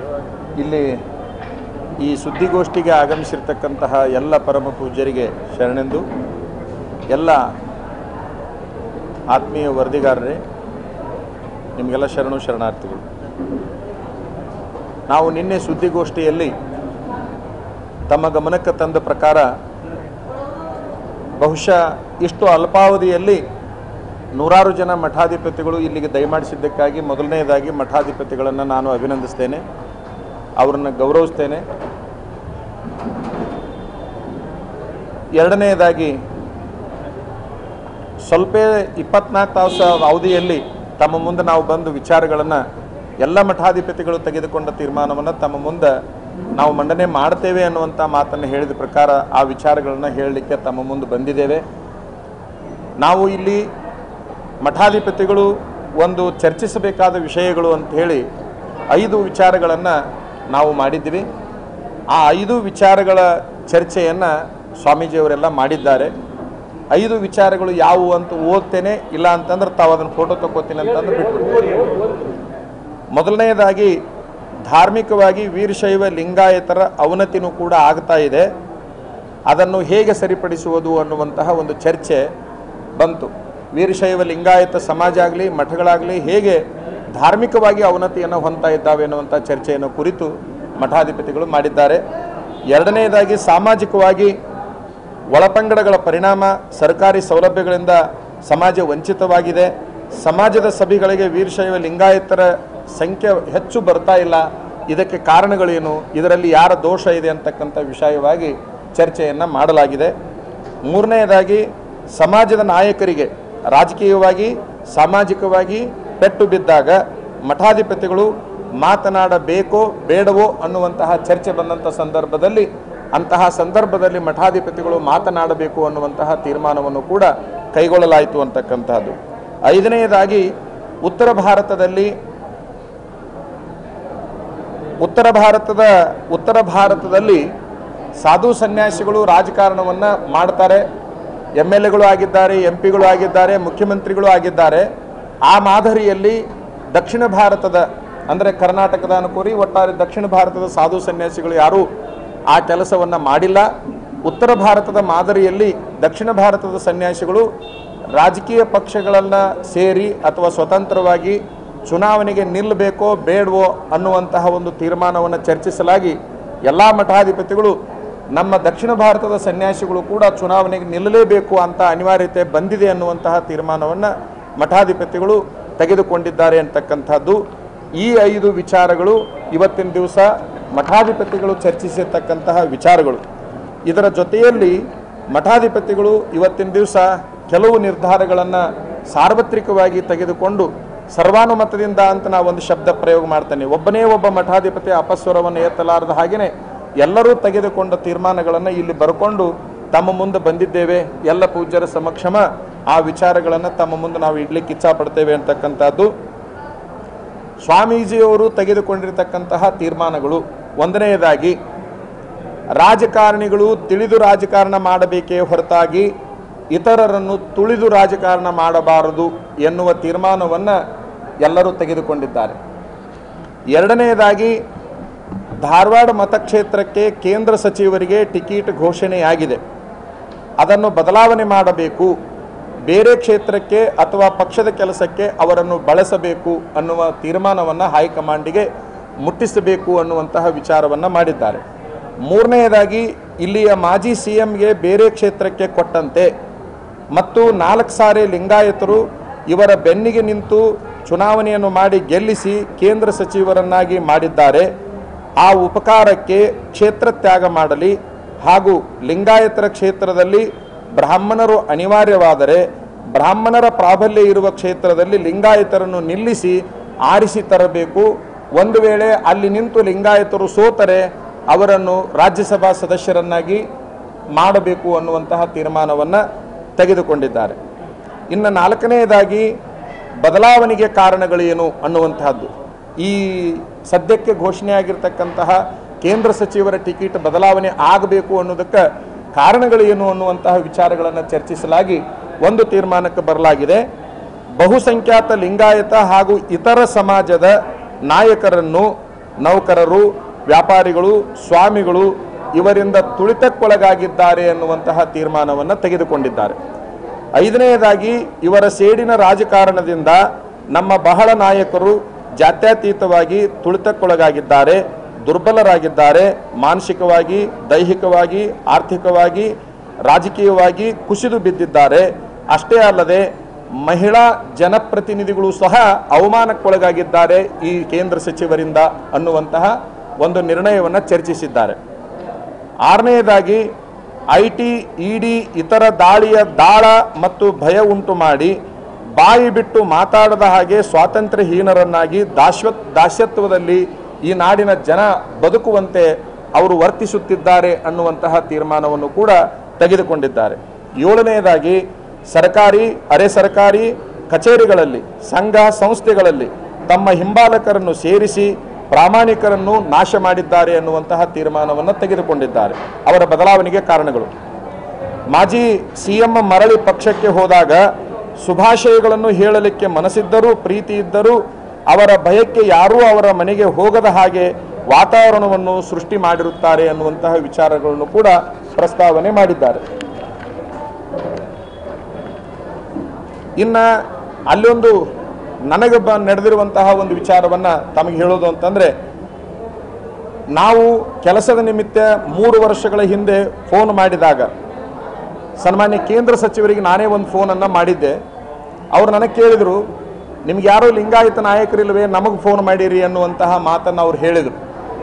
ಇಲ್ಲಿ ಈ ಸುದ್ದಿಗೋಷ್ಠಿಗೆ ಆಗಮಿಸಿರ್ತಕ್ಕಂತಹ ಎಲ್ಲ ಪರಮ ಪೂಜ್ಯರಿಗೆ ಶರಣೆಂದು, ಎಲ್ಲ ಆತ್ಮೀಯ ವರದಿಗಾರರೇ, ನಿಮಗೆಲ್ಲ ಶರಣು ಶರಣಾರ್ಥಿಗಳು. ನಾವು ನಿನ್ನೆ ಸುದ್ದಿಗೋಷ್ಠಿಯಲ್ಲಿ ತಮ್ಮ ಗಮನಕ್ಕೆ ತಂದ ಪ್ರಕಾರ ಬಹುಶಃ ಇಷ್ಟು ಅಲ್ಪಾವಧಿಯಲ್ಲಿ ನೂರಾರು ಜನ ಮಠಾಧಿಪತಿಗಳು ಇಲ್ಲಿಗೆ ದಯಮಾಡಿಸಿದ್ದಕ್ಕಾಗಿ ಮೊದಲನೆಯದಾಗಿ ಮಠಾಧಿಪತಿಗಳನ್ನು ನಾನು ಅಭಿನಂದಿಸ್ತೇನೆ, ಅವರನ್ನು ಗೌರವಿಸ್ತೇನೆ. ಎರಡನೆಯದಾಗಿ ಸ್ವಲ್ಪ 24 ತಾಸು ಅವಧಿಯಲ್ಲಿ ತಮ್ಮ ಮುಂದೆ ನಾವು ಬಂದು ವಿಚಾರಗಳನ್ನು ಎಲ್ಲ ಮಠಾಧಿಪತಿಗಳು ತೆಗೆದುಕೊಂಡ ತೀರ್ಮಾನವನ್ನು ತಮ್ಮ ಮುಂದೆ ನಾವು ಮಂಡನೆ ಮಾಡ್ತೇವೆ ಅನ್ನುವಂಥ ಮಾತನ್ನು ಹೇಳಿದ ಪ್ರಕಾರ ಆ ವಿಚಾರಗಳನ್ನು ಹೇಳಲಿಕ್ಕೆ ತಮ್ಮ ಮುಂದೆ ಬಂದಿದ್ದೇವೆ. ನಾವು ಇಲ್ಲಿ ಮಠಾಧಿಪತಿಗಳು ಒಂದು ಚರ್ಚಿಸಬೇಕಾದ ವಿಷಯಗಳು ಅಂತ ಹೇಳಿ 5 ವಿಚಾರಗಳನ್ನು ನಾವು ಮಾಡಿದ್ವಿ. ಆ 5 ವಿಚಾರಗಳ ಚರ್ಚೆಯನ್ನು ಸ್ವಾಮೀಜಿಯವರೆಲ್ಲ ಮಾಡಿದ್ದಾರೆ. 5 ವಿಚಾರಗಳು ಯಾವುವು ಅಂತ ಓದ್ತೇನೆ, ಇಲ್ಲ ಅಂತಂದ್ರೆ ತಾವು ಅದನ್ನು ಫೋಟೋ ತಗೋತೀನಿ ಅಂತಂದ್ರೆ ಬಿಟ್ಬಿಡ್ತೀನಿ. ಮೊದಲನೆಯದಾಗಿ ಧಾರ್ಮಿಕವಾಗಿ ವೀರಶೈವ ಲಿಂಗಾಯತರ ಅವನತಿನೂ ಕೂಡ ಆಗ್ತಾ ಇದೆ, ಅದನ್ನು ಹೇಗೆ ಸರಿಪಡಿಸುವುದು ಅನ್ನುವಂತಹ ಒಂದು ಚರ್ಚೆ ಬಂತು. ವೀರಶೈವ ಲಿಂಗಾಯತ ಸಮಾಜ ಆಗಲಿ ಮಠಗಳಾಗಲಿ ಹೇಗೆ ಧಾರ್ಮಿಕವಾಗಿ ಅವನತಿಯನ್ನು ಹೊಂದ್ತಾ ಇದ್ದಾವೆ ಅನ್ನುವಂಥ ಚರ್ಚೆಯನ್ನು ಕುರಿತು ಮಠಾಧಿಪತಿಗಳು ಮಾಡಿದ್ದಾರೆ. ಎರಡನೆಯದಾಗಿ ಸಾಮಾಜಿಕವಾಗಿ ಒಳಪಂಗಡಗಳ ಪರಿಣಾಮ, ಸರ್ಕಾರಿ ಸೌಲಭ್ಯಗಳಿಂದ ಸಮಾಜ ವಂಚಿತವಾಗಿದೆ, ಸಮಾಜದ ಸಭೆಗಳಿಗೆ ವೀರಶೈವ ಲಿಂಗಾಯತರ ಸಂಖ್ಯೆ ಹೆಚ್ಚು ಬರ್ತಾ ಇಲ್ಲ, ಇದಕ್ಕೆ ಕಾರಣಗಳೇನು, ಇದರಲ್ಲಿ ಯಾರ ದೋಷ ಇದೆ ಅಂತಕ್ಕಂಥ ವಿಷಯವಾಗಿ ಚರ್ಚೆಯನ್ನು ಮಾಡಲಾಗಿದೆ. ಮೂರನೆಯದಾಗಿ ಸಮಾಜದ ನಾಯಕರಿಗೆ ರಾಜಕೀಯವಾಗಿ ಸಾಮಾಜಿಕವಾಗಿ ಪೆಟ್ಟು ಬಿದ್ದಾಗ ಮಠಾಧಿಪತಿಗಳು ಮಾತನಾಡಬೇಕೋ ಬೇಡವೋ ಅನ್ನುವಂತಹ ಚರ್ಚೆ ಬಂದಂಥ ಸಂದರ್ಭದಲ್ಲಿ ಅಂತಹ ಸಂದರ್ಭದಲ್ಲಿ ಮಠಾಧಿಪತಿಗಳು ಮಾತನಾಡಬೇಕು ಅನ್ನುವಂತಹ ತೀರ್ಮಾನವನ್ನು ಕೂಡ ಕೈಗೊಳ್ಳಲಾಯಿತು ಅಂತಕ್ಕಂಥದ್ದು. ಐದನೆಯದಾಗಿ ಉತ್ತರ ಭಾರತದಲ್ಲಿ ಸಾಧು ಸನ್ಯಾಸಿಗಳು ರಾಜಕಾರಣವನ್ನು ಮಾಡ್ತಾರೆ, MLAಗಳು ಆಗಿದ್ದಾರೆ, MP ಗಳು ಆಗಿದ್ದಾರೆ, ಮುಖ್ಯಮಂತ್ರಿಗಳು ಆಗಿದ್ದಾರೆ. ಆ ಮಾದರಿಯಲ್ಲಿ ದಕ್ಷಿಣ ಭಾರತದ ಅಂದರೆ ಕರ್ನಾಟಕದ ಅನುಕೂರಿ ಒಟ್ಟಾರೆ ದಕ್ಷಿಣ ಭಾರತದ ಸಾಧು ಸನ್ಯಾಸಿಗಳು ಯಾರೂ ಆ ಕೆಲಸವನ್ನು ಮಾಡಿಲ್ಲ. ಉತ್ತರ ಭಾರತದ ಮಾದರಿಯಲ್ಲಿ ದಕ್ಷಿಣ ಭಾರತದ ಸನ್ಯಾಸಿಗಳು ರಾಜಕೀಯ ಪಕ್ಷಗಳನ್ನು ಸೇರಿ ಅಥವಾ ಸ್ವತಂತ್ರವಾಗಿ ಚುನಾವಣೆಗೆ ನಿಲ್ಲಬೇಕೋ ಬೇಡವೋ ಅನ್ನುವಂತಹ ಒಂದು ತೀರ್ಮಾನವನ್ನು ಚರ್ಚಿಸಲಾಗಿ ಎಲ್ಲ ಮಠಾಧಿಪತಿಗಳು ನಮ್ಮ ದಕ್ಷಿಣ ಭಾರತದ ಸನ್ಯಾಸಿಗಳು ಕೂಡ ಚುನಾವಣೆಗೆ ನಿಲ್ಲಲೇಬೇಕು ಅಂತ ಅನಿವಾರ್ಯತೆ ಬಂದಿದೆ ಅನ್ನುವಂತಹ ತೀರ್ಮಾನವನ್ನು ಮಠಾಧಿಪತಿಗಳು ತೆಗೆದುಕೊಂಡಿದ್ದಾರೆ ಅಂತಕ್ಕಂಥದ್ದು. ಈ 5 ವಿಚಾರಗಳು ಇವತ್ತಿನ ದಿವಸ ಮಠಾಧಿಪತಿಗಳು ಚರ್ಚಿಸಿರ್ತಕ್ಕಂತಹ ವಿಚಾರಗಳು. ಇದರ ಜೊತೆಯಲ್ಲಿ ಮಠಾಧಿಪತಿಗಳು ಇವತ್ತಿನ ದಿವಸ ಕೆಲವು ನಿರ್ಧಾರಗಳನ್ನು ಸಾರ್ವತ್ರಿಕವಾಗಿ ತೆಗೆದುಕೊಂಡು ಸರ್ವಾನುಮತದಿಂದ ಅಂತ ನಾವು ಒಂದು ಶಬ್ದ ಪ್ರಯೋಗ ಮಾಡ್ತೇನೆ. ಒಬ್ಬನೇ ಒಬ್ಬ ಮಠಾಧಿಪತಿ ಅಪಸ್ವರವನ್ನು ಎತ್ತಲಾರದ ಹಾಗೆಯೇ ಎಲ್ಲರೂ ತೆಗೆದುಕೊಂಡ ತೀರ್ಮಾನಗಳನ್ನು ಇಲ್ಲಿ ಬರ್ಕೊಂಡು ತಮ್ಮ ಮುಂದೆ ಬಂದಿದ್ದೇವೆ. ಎಲ್ಲ ಪೂಜ್ಯರ ಸಮಕ್ಷಮ ಆ ವಿಚಾರಗಳನ್ನು ತಮ್ಮ ಮುಂದೆ ನಾವು ಇಡ್ಲಿಕ್ಕೆ ಇಚ್ಛಾಪಡ್ತೇವೆ ಅಂತಕ್ಕಂಥದ್ದು. ಸ್ವಾಮೀಜಿಯವರು ತೆಗೆದುಕೊಂಡಿರ್ತಕ್ಕಂತಹ ತೀರ್ಮಾನಗಳು, ಒಂದನೆಯದಾಗಿ ರಾಜಕಾರಣಿಗಳು ತಿಳಿದು ರಾಜಕಾರಣ ಮಾಡಬೇಕೇ ಹೊರತಾಗಿ ಇತರರನ್ನು ತುಳಿದು ರಾಜಕಾರಣ ಮಾಡಬಾರದು ಎನ್ನುವ ತೀರ್ಮಾನವನ್ನು ಎಲ್ಲರೂ ತೆಗೆದುಕೊಂಡಿದ್ದಾರೆ. ಎರಡನೆಯದಾಗಿ ಧಾರವಾಡ ಮತಕ್ಷೇತ್ರಕ್ಕೆ ಕೇಂದ್ರ ಸಚಿವರಿಗೆ ಟಿಕೆಟ್ ಘೋಷಣೆಯಾಗಿದೆ, ಅದನ್ನು ಬದಲಾವಣೆ ಮಾಡಬೇಕು, ಬೇರೆ ಕ್ಷೇತ್ರಕ್ಕೆ ಅಥವಾ ಪಕ್ಷದ ಕೆಲಸಕ್ಕೆ ಅವರನ್ನು ಬಳಸಬೇಕು ಅನ್ನುವ ತೀರ್ಮಾನವನ್ನು ಹೈಕಮಾಂಡಿಗೆ ಮುಟ್ಟಿಸಬೇಕು ಅನ್ನುವಂತಹ ವಿಚಾರವನ್ನು ಮಾಡಿದ್ದಾರೆ. ಮೂರನೆಯದಾಗಿ ಇಲ್ಲಿಯ ಮಾಜಿ CMಗೆ ಬೇರೆ ಕ್ಷೇತ್ರಕ್ಕೆ ಕೊಟ್ಟಂತೆ ಮತ್ತು 4 ಸಾರಿ ಲಿಂಗಾಯತರು ಇವರ ಬೆನ್ನಿಗೆ ನಿಂತು ಚುನಾವಣೆಯನ್ನು ಮಾಡಿ ಗೆಲ್ಲಿಸಿ ಕೇಂದ್ರ ಸಚಿವರನ್ನಾಗಿ ಮಾಡಿದ್ದಾರೆ. ಆ ಉಪಕಾರಕ್ಕೆ ಕ್ಷೇತ್ರ ತ್ಯಾಗ ಮಾಡಲಿ ಹಾಗೂ ಲಿಂಗಾಯತರ ಕ್ಷೇತ್ರದಲ್ಲಿ ಬ್ರಾಹ್ಮಣರು ಅನಿವಾರ್ಯವಾದರೆ ಬ್ರಾಹ್ಮಣರ ಪ್ರಾಬಲ್ಯ ಇರುವ ಕ್ಷೇತ್ರದಲ್ಲಿ ಲಿಂಗಾಯತರನ್ನು ನಿಲ್ಲಿಸಿ ಆರಿಸಿ ತರಬೇಕು. ಒಂದು ವೇಳೆ ಅಲ್ಲಿ ನಿಂತು ಲಿಂಗಾಯತರು ಸೋತರೆ ಅವರನ್ನು ರಾಜ್ಯಸಭಾ ಸದಸ್ಯರನ್ನಾಗಿ ಮಾಡಬೇಕು ಅನ್ನುವಂತಹ ತೀರ್ಮಾನವನ್ನು ತೆಗೆದುಕೊಂಡಿದ್ದಾರೆ. ಇನ್ನು 4ನೆಯದಾಗಿ ಬದಲಾವಣೆಗೆ ಕಾರಣಗಳೇನು ಅನ್ನುವಂತಹದ್ದು. ಈ ಸದ್ಯಕ್ಕೆ ಘೋಷಣೆಯಾಗಿರ್ತಕ್ಕಂತಹ ಕೇಂದ್ರ ಸಚಿವರ ಟಿಕೆಟ್ ಬದಲಾವಣೆ ಆಗಬೇಕು ಅನ್ನೋದಕ್ಕೆ ಕಾರಣಗಳೇನು ಅನ್ನುವಂತಹ ವಿಚಾರಗಳನ್ನು ಚರ್ಚಿಸಲಾಗಿ ಒಂದು ತೀರ್ಮಾನಕ್ಕೆ ಬರಲಾಗಿದೆ. ಬಹುಸಂಖ್ಯಾತ ಲಿಂಗಾಯತ ಹಾಗೂ ಇತರ ಸಮಾಜದ ನಾಯಕರನ್ನು ನೌಕರರು, ವ್ಯಾಪಾರಿಗಳು, ಸ್ವಾಮಿಗಳು ಇವರಿಂದ ತುಳಿತಕ್ಕೊಳಗಾಗಿದ್ದಾರೆ ಎನ್ನುವಂತಹ ತೀರ್ಮಾನವನ್ನು ತೆಗೆದುಕೊಂಡಿದ್ದಾರೆ. 5ನೇದಾಗಿ, ಇವರ ಸೇಡಿನ ರಾಜಕಾರಣದಿಂದ ನಮ್ಮ ಬಹಳ ನಾಯಕರು ಜಾತ್ಯತೀತವಾಗಿ ತುಳಿತಕ್ಕೊಳಗಾಗಿದ್ದಾರೆ, ದುರ್ಬಲರಾಗಿದ್ದಾರೆ, ಮಾನಸಿಕವಾಗಿ, ದೈಹಿಕವಾಗಿ, ಆರ್ಥಿಕವಾಗಿ, ರಾಜಕೀಯವಾಗಿ ಕುಸಿದು ಬಿದ್ದಿದ್ದಾರೆ. ಅಷ್ಟೇ ಅಲ್ಲದೆ ಮಹಿಳಾ ಜನಪ್ರತಿನಿಧಿಗಳು ಸಹ ಅವಮಾನಕ್ಕೊಳಗಾಗಿದ್ದಾರೆ ಈ ಕೇಂದ್ರ ಸಚಿವರಿಂದ ಅನ್ನುವಂತಹ ಒಂದು ನಿರ್ಣಯವನ್ನು ಚರ್ಚಿಸಿದ್ದಾರೆ. 6ನೇದಾಗಿ, IT, ED ಇತರ ದಾಳಿಯ ದಾಳ ಮತ್ತು ಭಯ ಉಂಟು ಮಾಡಿ ಬಾಯಿ ಬಿಟ್ಟು ಮಾತಾಡದ ಹಾಗೆ ಸ್ವಾತಂತ್ರ್ಯಹೀನರನ್ನಾಗಿ ದಾಸ್ಯತ್ವದಲ್ಲಿ ಈ ನಾಡಿನ ಜನ ಬದುಕುವಂತೆ ಅವರು ವರ್ತಿಸುತ್ತಿದ್ದಾರೆ ಅನ್ನುವಂತಹ ತೀರ್ಮಾನವನ್ನು ಕೂಡ ತೆಗೆದುಕೊಂಡಿದ್ದಾರೆ. 7ನೇದಾಗಿ, ಸರ್ಕಾರಿ, ಅರೆ ಸರ್ಕಾರಿ ಕಚೇರಿಗಳಲ್ಲಿ, ಸಂಘ ಸಂಸ್ಥೆಗಳಲ್ಲಿ ತಮ್ಮ ಹಿಂಬಾಲಕರನ್ನು ಸೇರಿಸಿ ಪ್ರಾಮಾಣಿಕರನ್ನು ನಾಶ ಮಾಡಿದ್ದಾರೆ ಎನ್ನುವಂತಹ ತೀರ್ಮಾನವನ್ನು ತೆಗೆದುಕೊಂಡಿದ್ದಾರೆ. ಅವರ ಬದಲಾವಣೆಗೆ ಕಾರಣಗಳು: ಮಾಜಿ CM ಮರಳಿ ಪಕ್ಷಕ್ಕೆ ಹೋದಾಗ ಶುಭಾಶಯಗಳನ್ನು ಹೇಳಲಿಕ್ಕೆ ಮನಸ್ಸಿದ್ದರೂ, ಪ್ರೀತಿ ಇದ್ದರೂ ಅವರ ಭಯಕ್ಕೆ ಯಾರೂ ಅವರ ಮನೆಗೆ ಹೋಗದ ಹಾಗೆ ವಾತಾವರಣವನ್ನು ಸೃಷ್ಟಿ ಮಾಡಿರುತ್ತಾರೆ ಅನ್ನುವಂತಹ ವಿಚಾರಗಳನ್ನು ಕೂಡ ಪ್ರಸ್ತಾವನೆ ಮಾಡಿದ್ದಾರೆ. ಇನ್ನು ಅಲ್ಲೊಂದು ನನಗೆ ನಡೆದಿರುವಂತಹ ಒಂದು ವಿಚಾರವನ್ನು ತಮಗೆ ಹೇಳೋದು ಅಂತಂದರೆ, ನಾವು ಕೆಲಸದ ನಿಮಿತ್ತ 3 ವರ್ಷಗಳ ಹಿಂದೆ ಫೋನ್ ಮಾಡಿದಾಗ ಸನ್ಮಾನ್ಯ ಕೇಂದ್ರ ಸಚಿವರಿಗೆ ನಾನೇ ಒಂದು ಫೋನನ್ನು ಮಾಡಿದ್ದೆ. ಅವರು ನನಗೆ ಕೇಳಿದರು, ನಿಮ್ಗೆ ಯಾರೋ ಲಿಂಗಾಯತ ನಾಯಕರಿಲ್ಲವೇ, ನಮಗೆ ಫೋನ್ ಮಾಡಿರಿ ಅನ್ನುವಂತಹ ಮಾತನ್ನು ಅವ್ರು ಹೇಳಿದರು.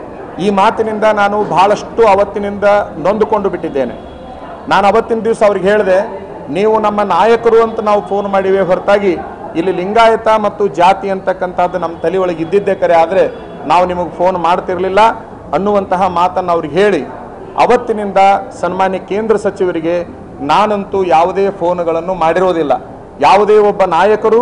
ಈ ಮಾತಿನಿಂದ ನಾನು ಬಹಳಷ್ಟು ಅವತ್ತಿನಿಂದ ನೊಂದುಕೊಂಡು ಬಿಟ್ಟಿದ್ದೇನೆ. ನಾನು ಅವತ್ತಿನ ದಿವಸ ಅವ್ರಿಗೆ ಹೇಳಿದೆ, ನೀವು ನಮ್ಮ ನಾಯಕರು ಅಂತ ನಾವು ಫೋನ್ ಮಾಡಿವೆ ಹೊರತಾಗಿ ಇಲ್ಲಿ ಲಿಂಗಾಯತ ಮತ್ತು ಜಾತಿ ಅಂತಕ್ಕಂಥದ್ದು ನಮ್ಮ ತಲೆಯೊಳಗೆ ಇದ್ದಿದ್ದೇ ಕರೆ, ಆದರೆ ನಾವು ನಿಮಗೆ ಫೋನ್ ಮಾಡ್ತಿರಲಿಲ್ಲ ಅನ್ನುವಂತಹ ಮಾತನ್ನು ಅವ್ರಿಗೆ ಹೇಳಿ ಅವತ್ತಿನಿಂದ ಸನ್ಮಾನ್ಯ ಕೇಂದ್ರ ಸಚಿವರಿಗೆ ನಾನಂತೂ ಯಾವುದೇ ಫೋನ್ಗಳನ್ನು ಮಾಡಿರೋದಿಲ್ಲ. ಯಾವುದೇ ಒಬ್ಬ ನಾಯಕರು,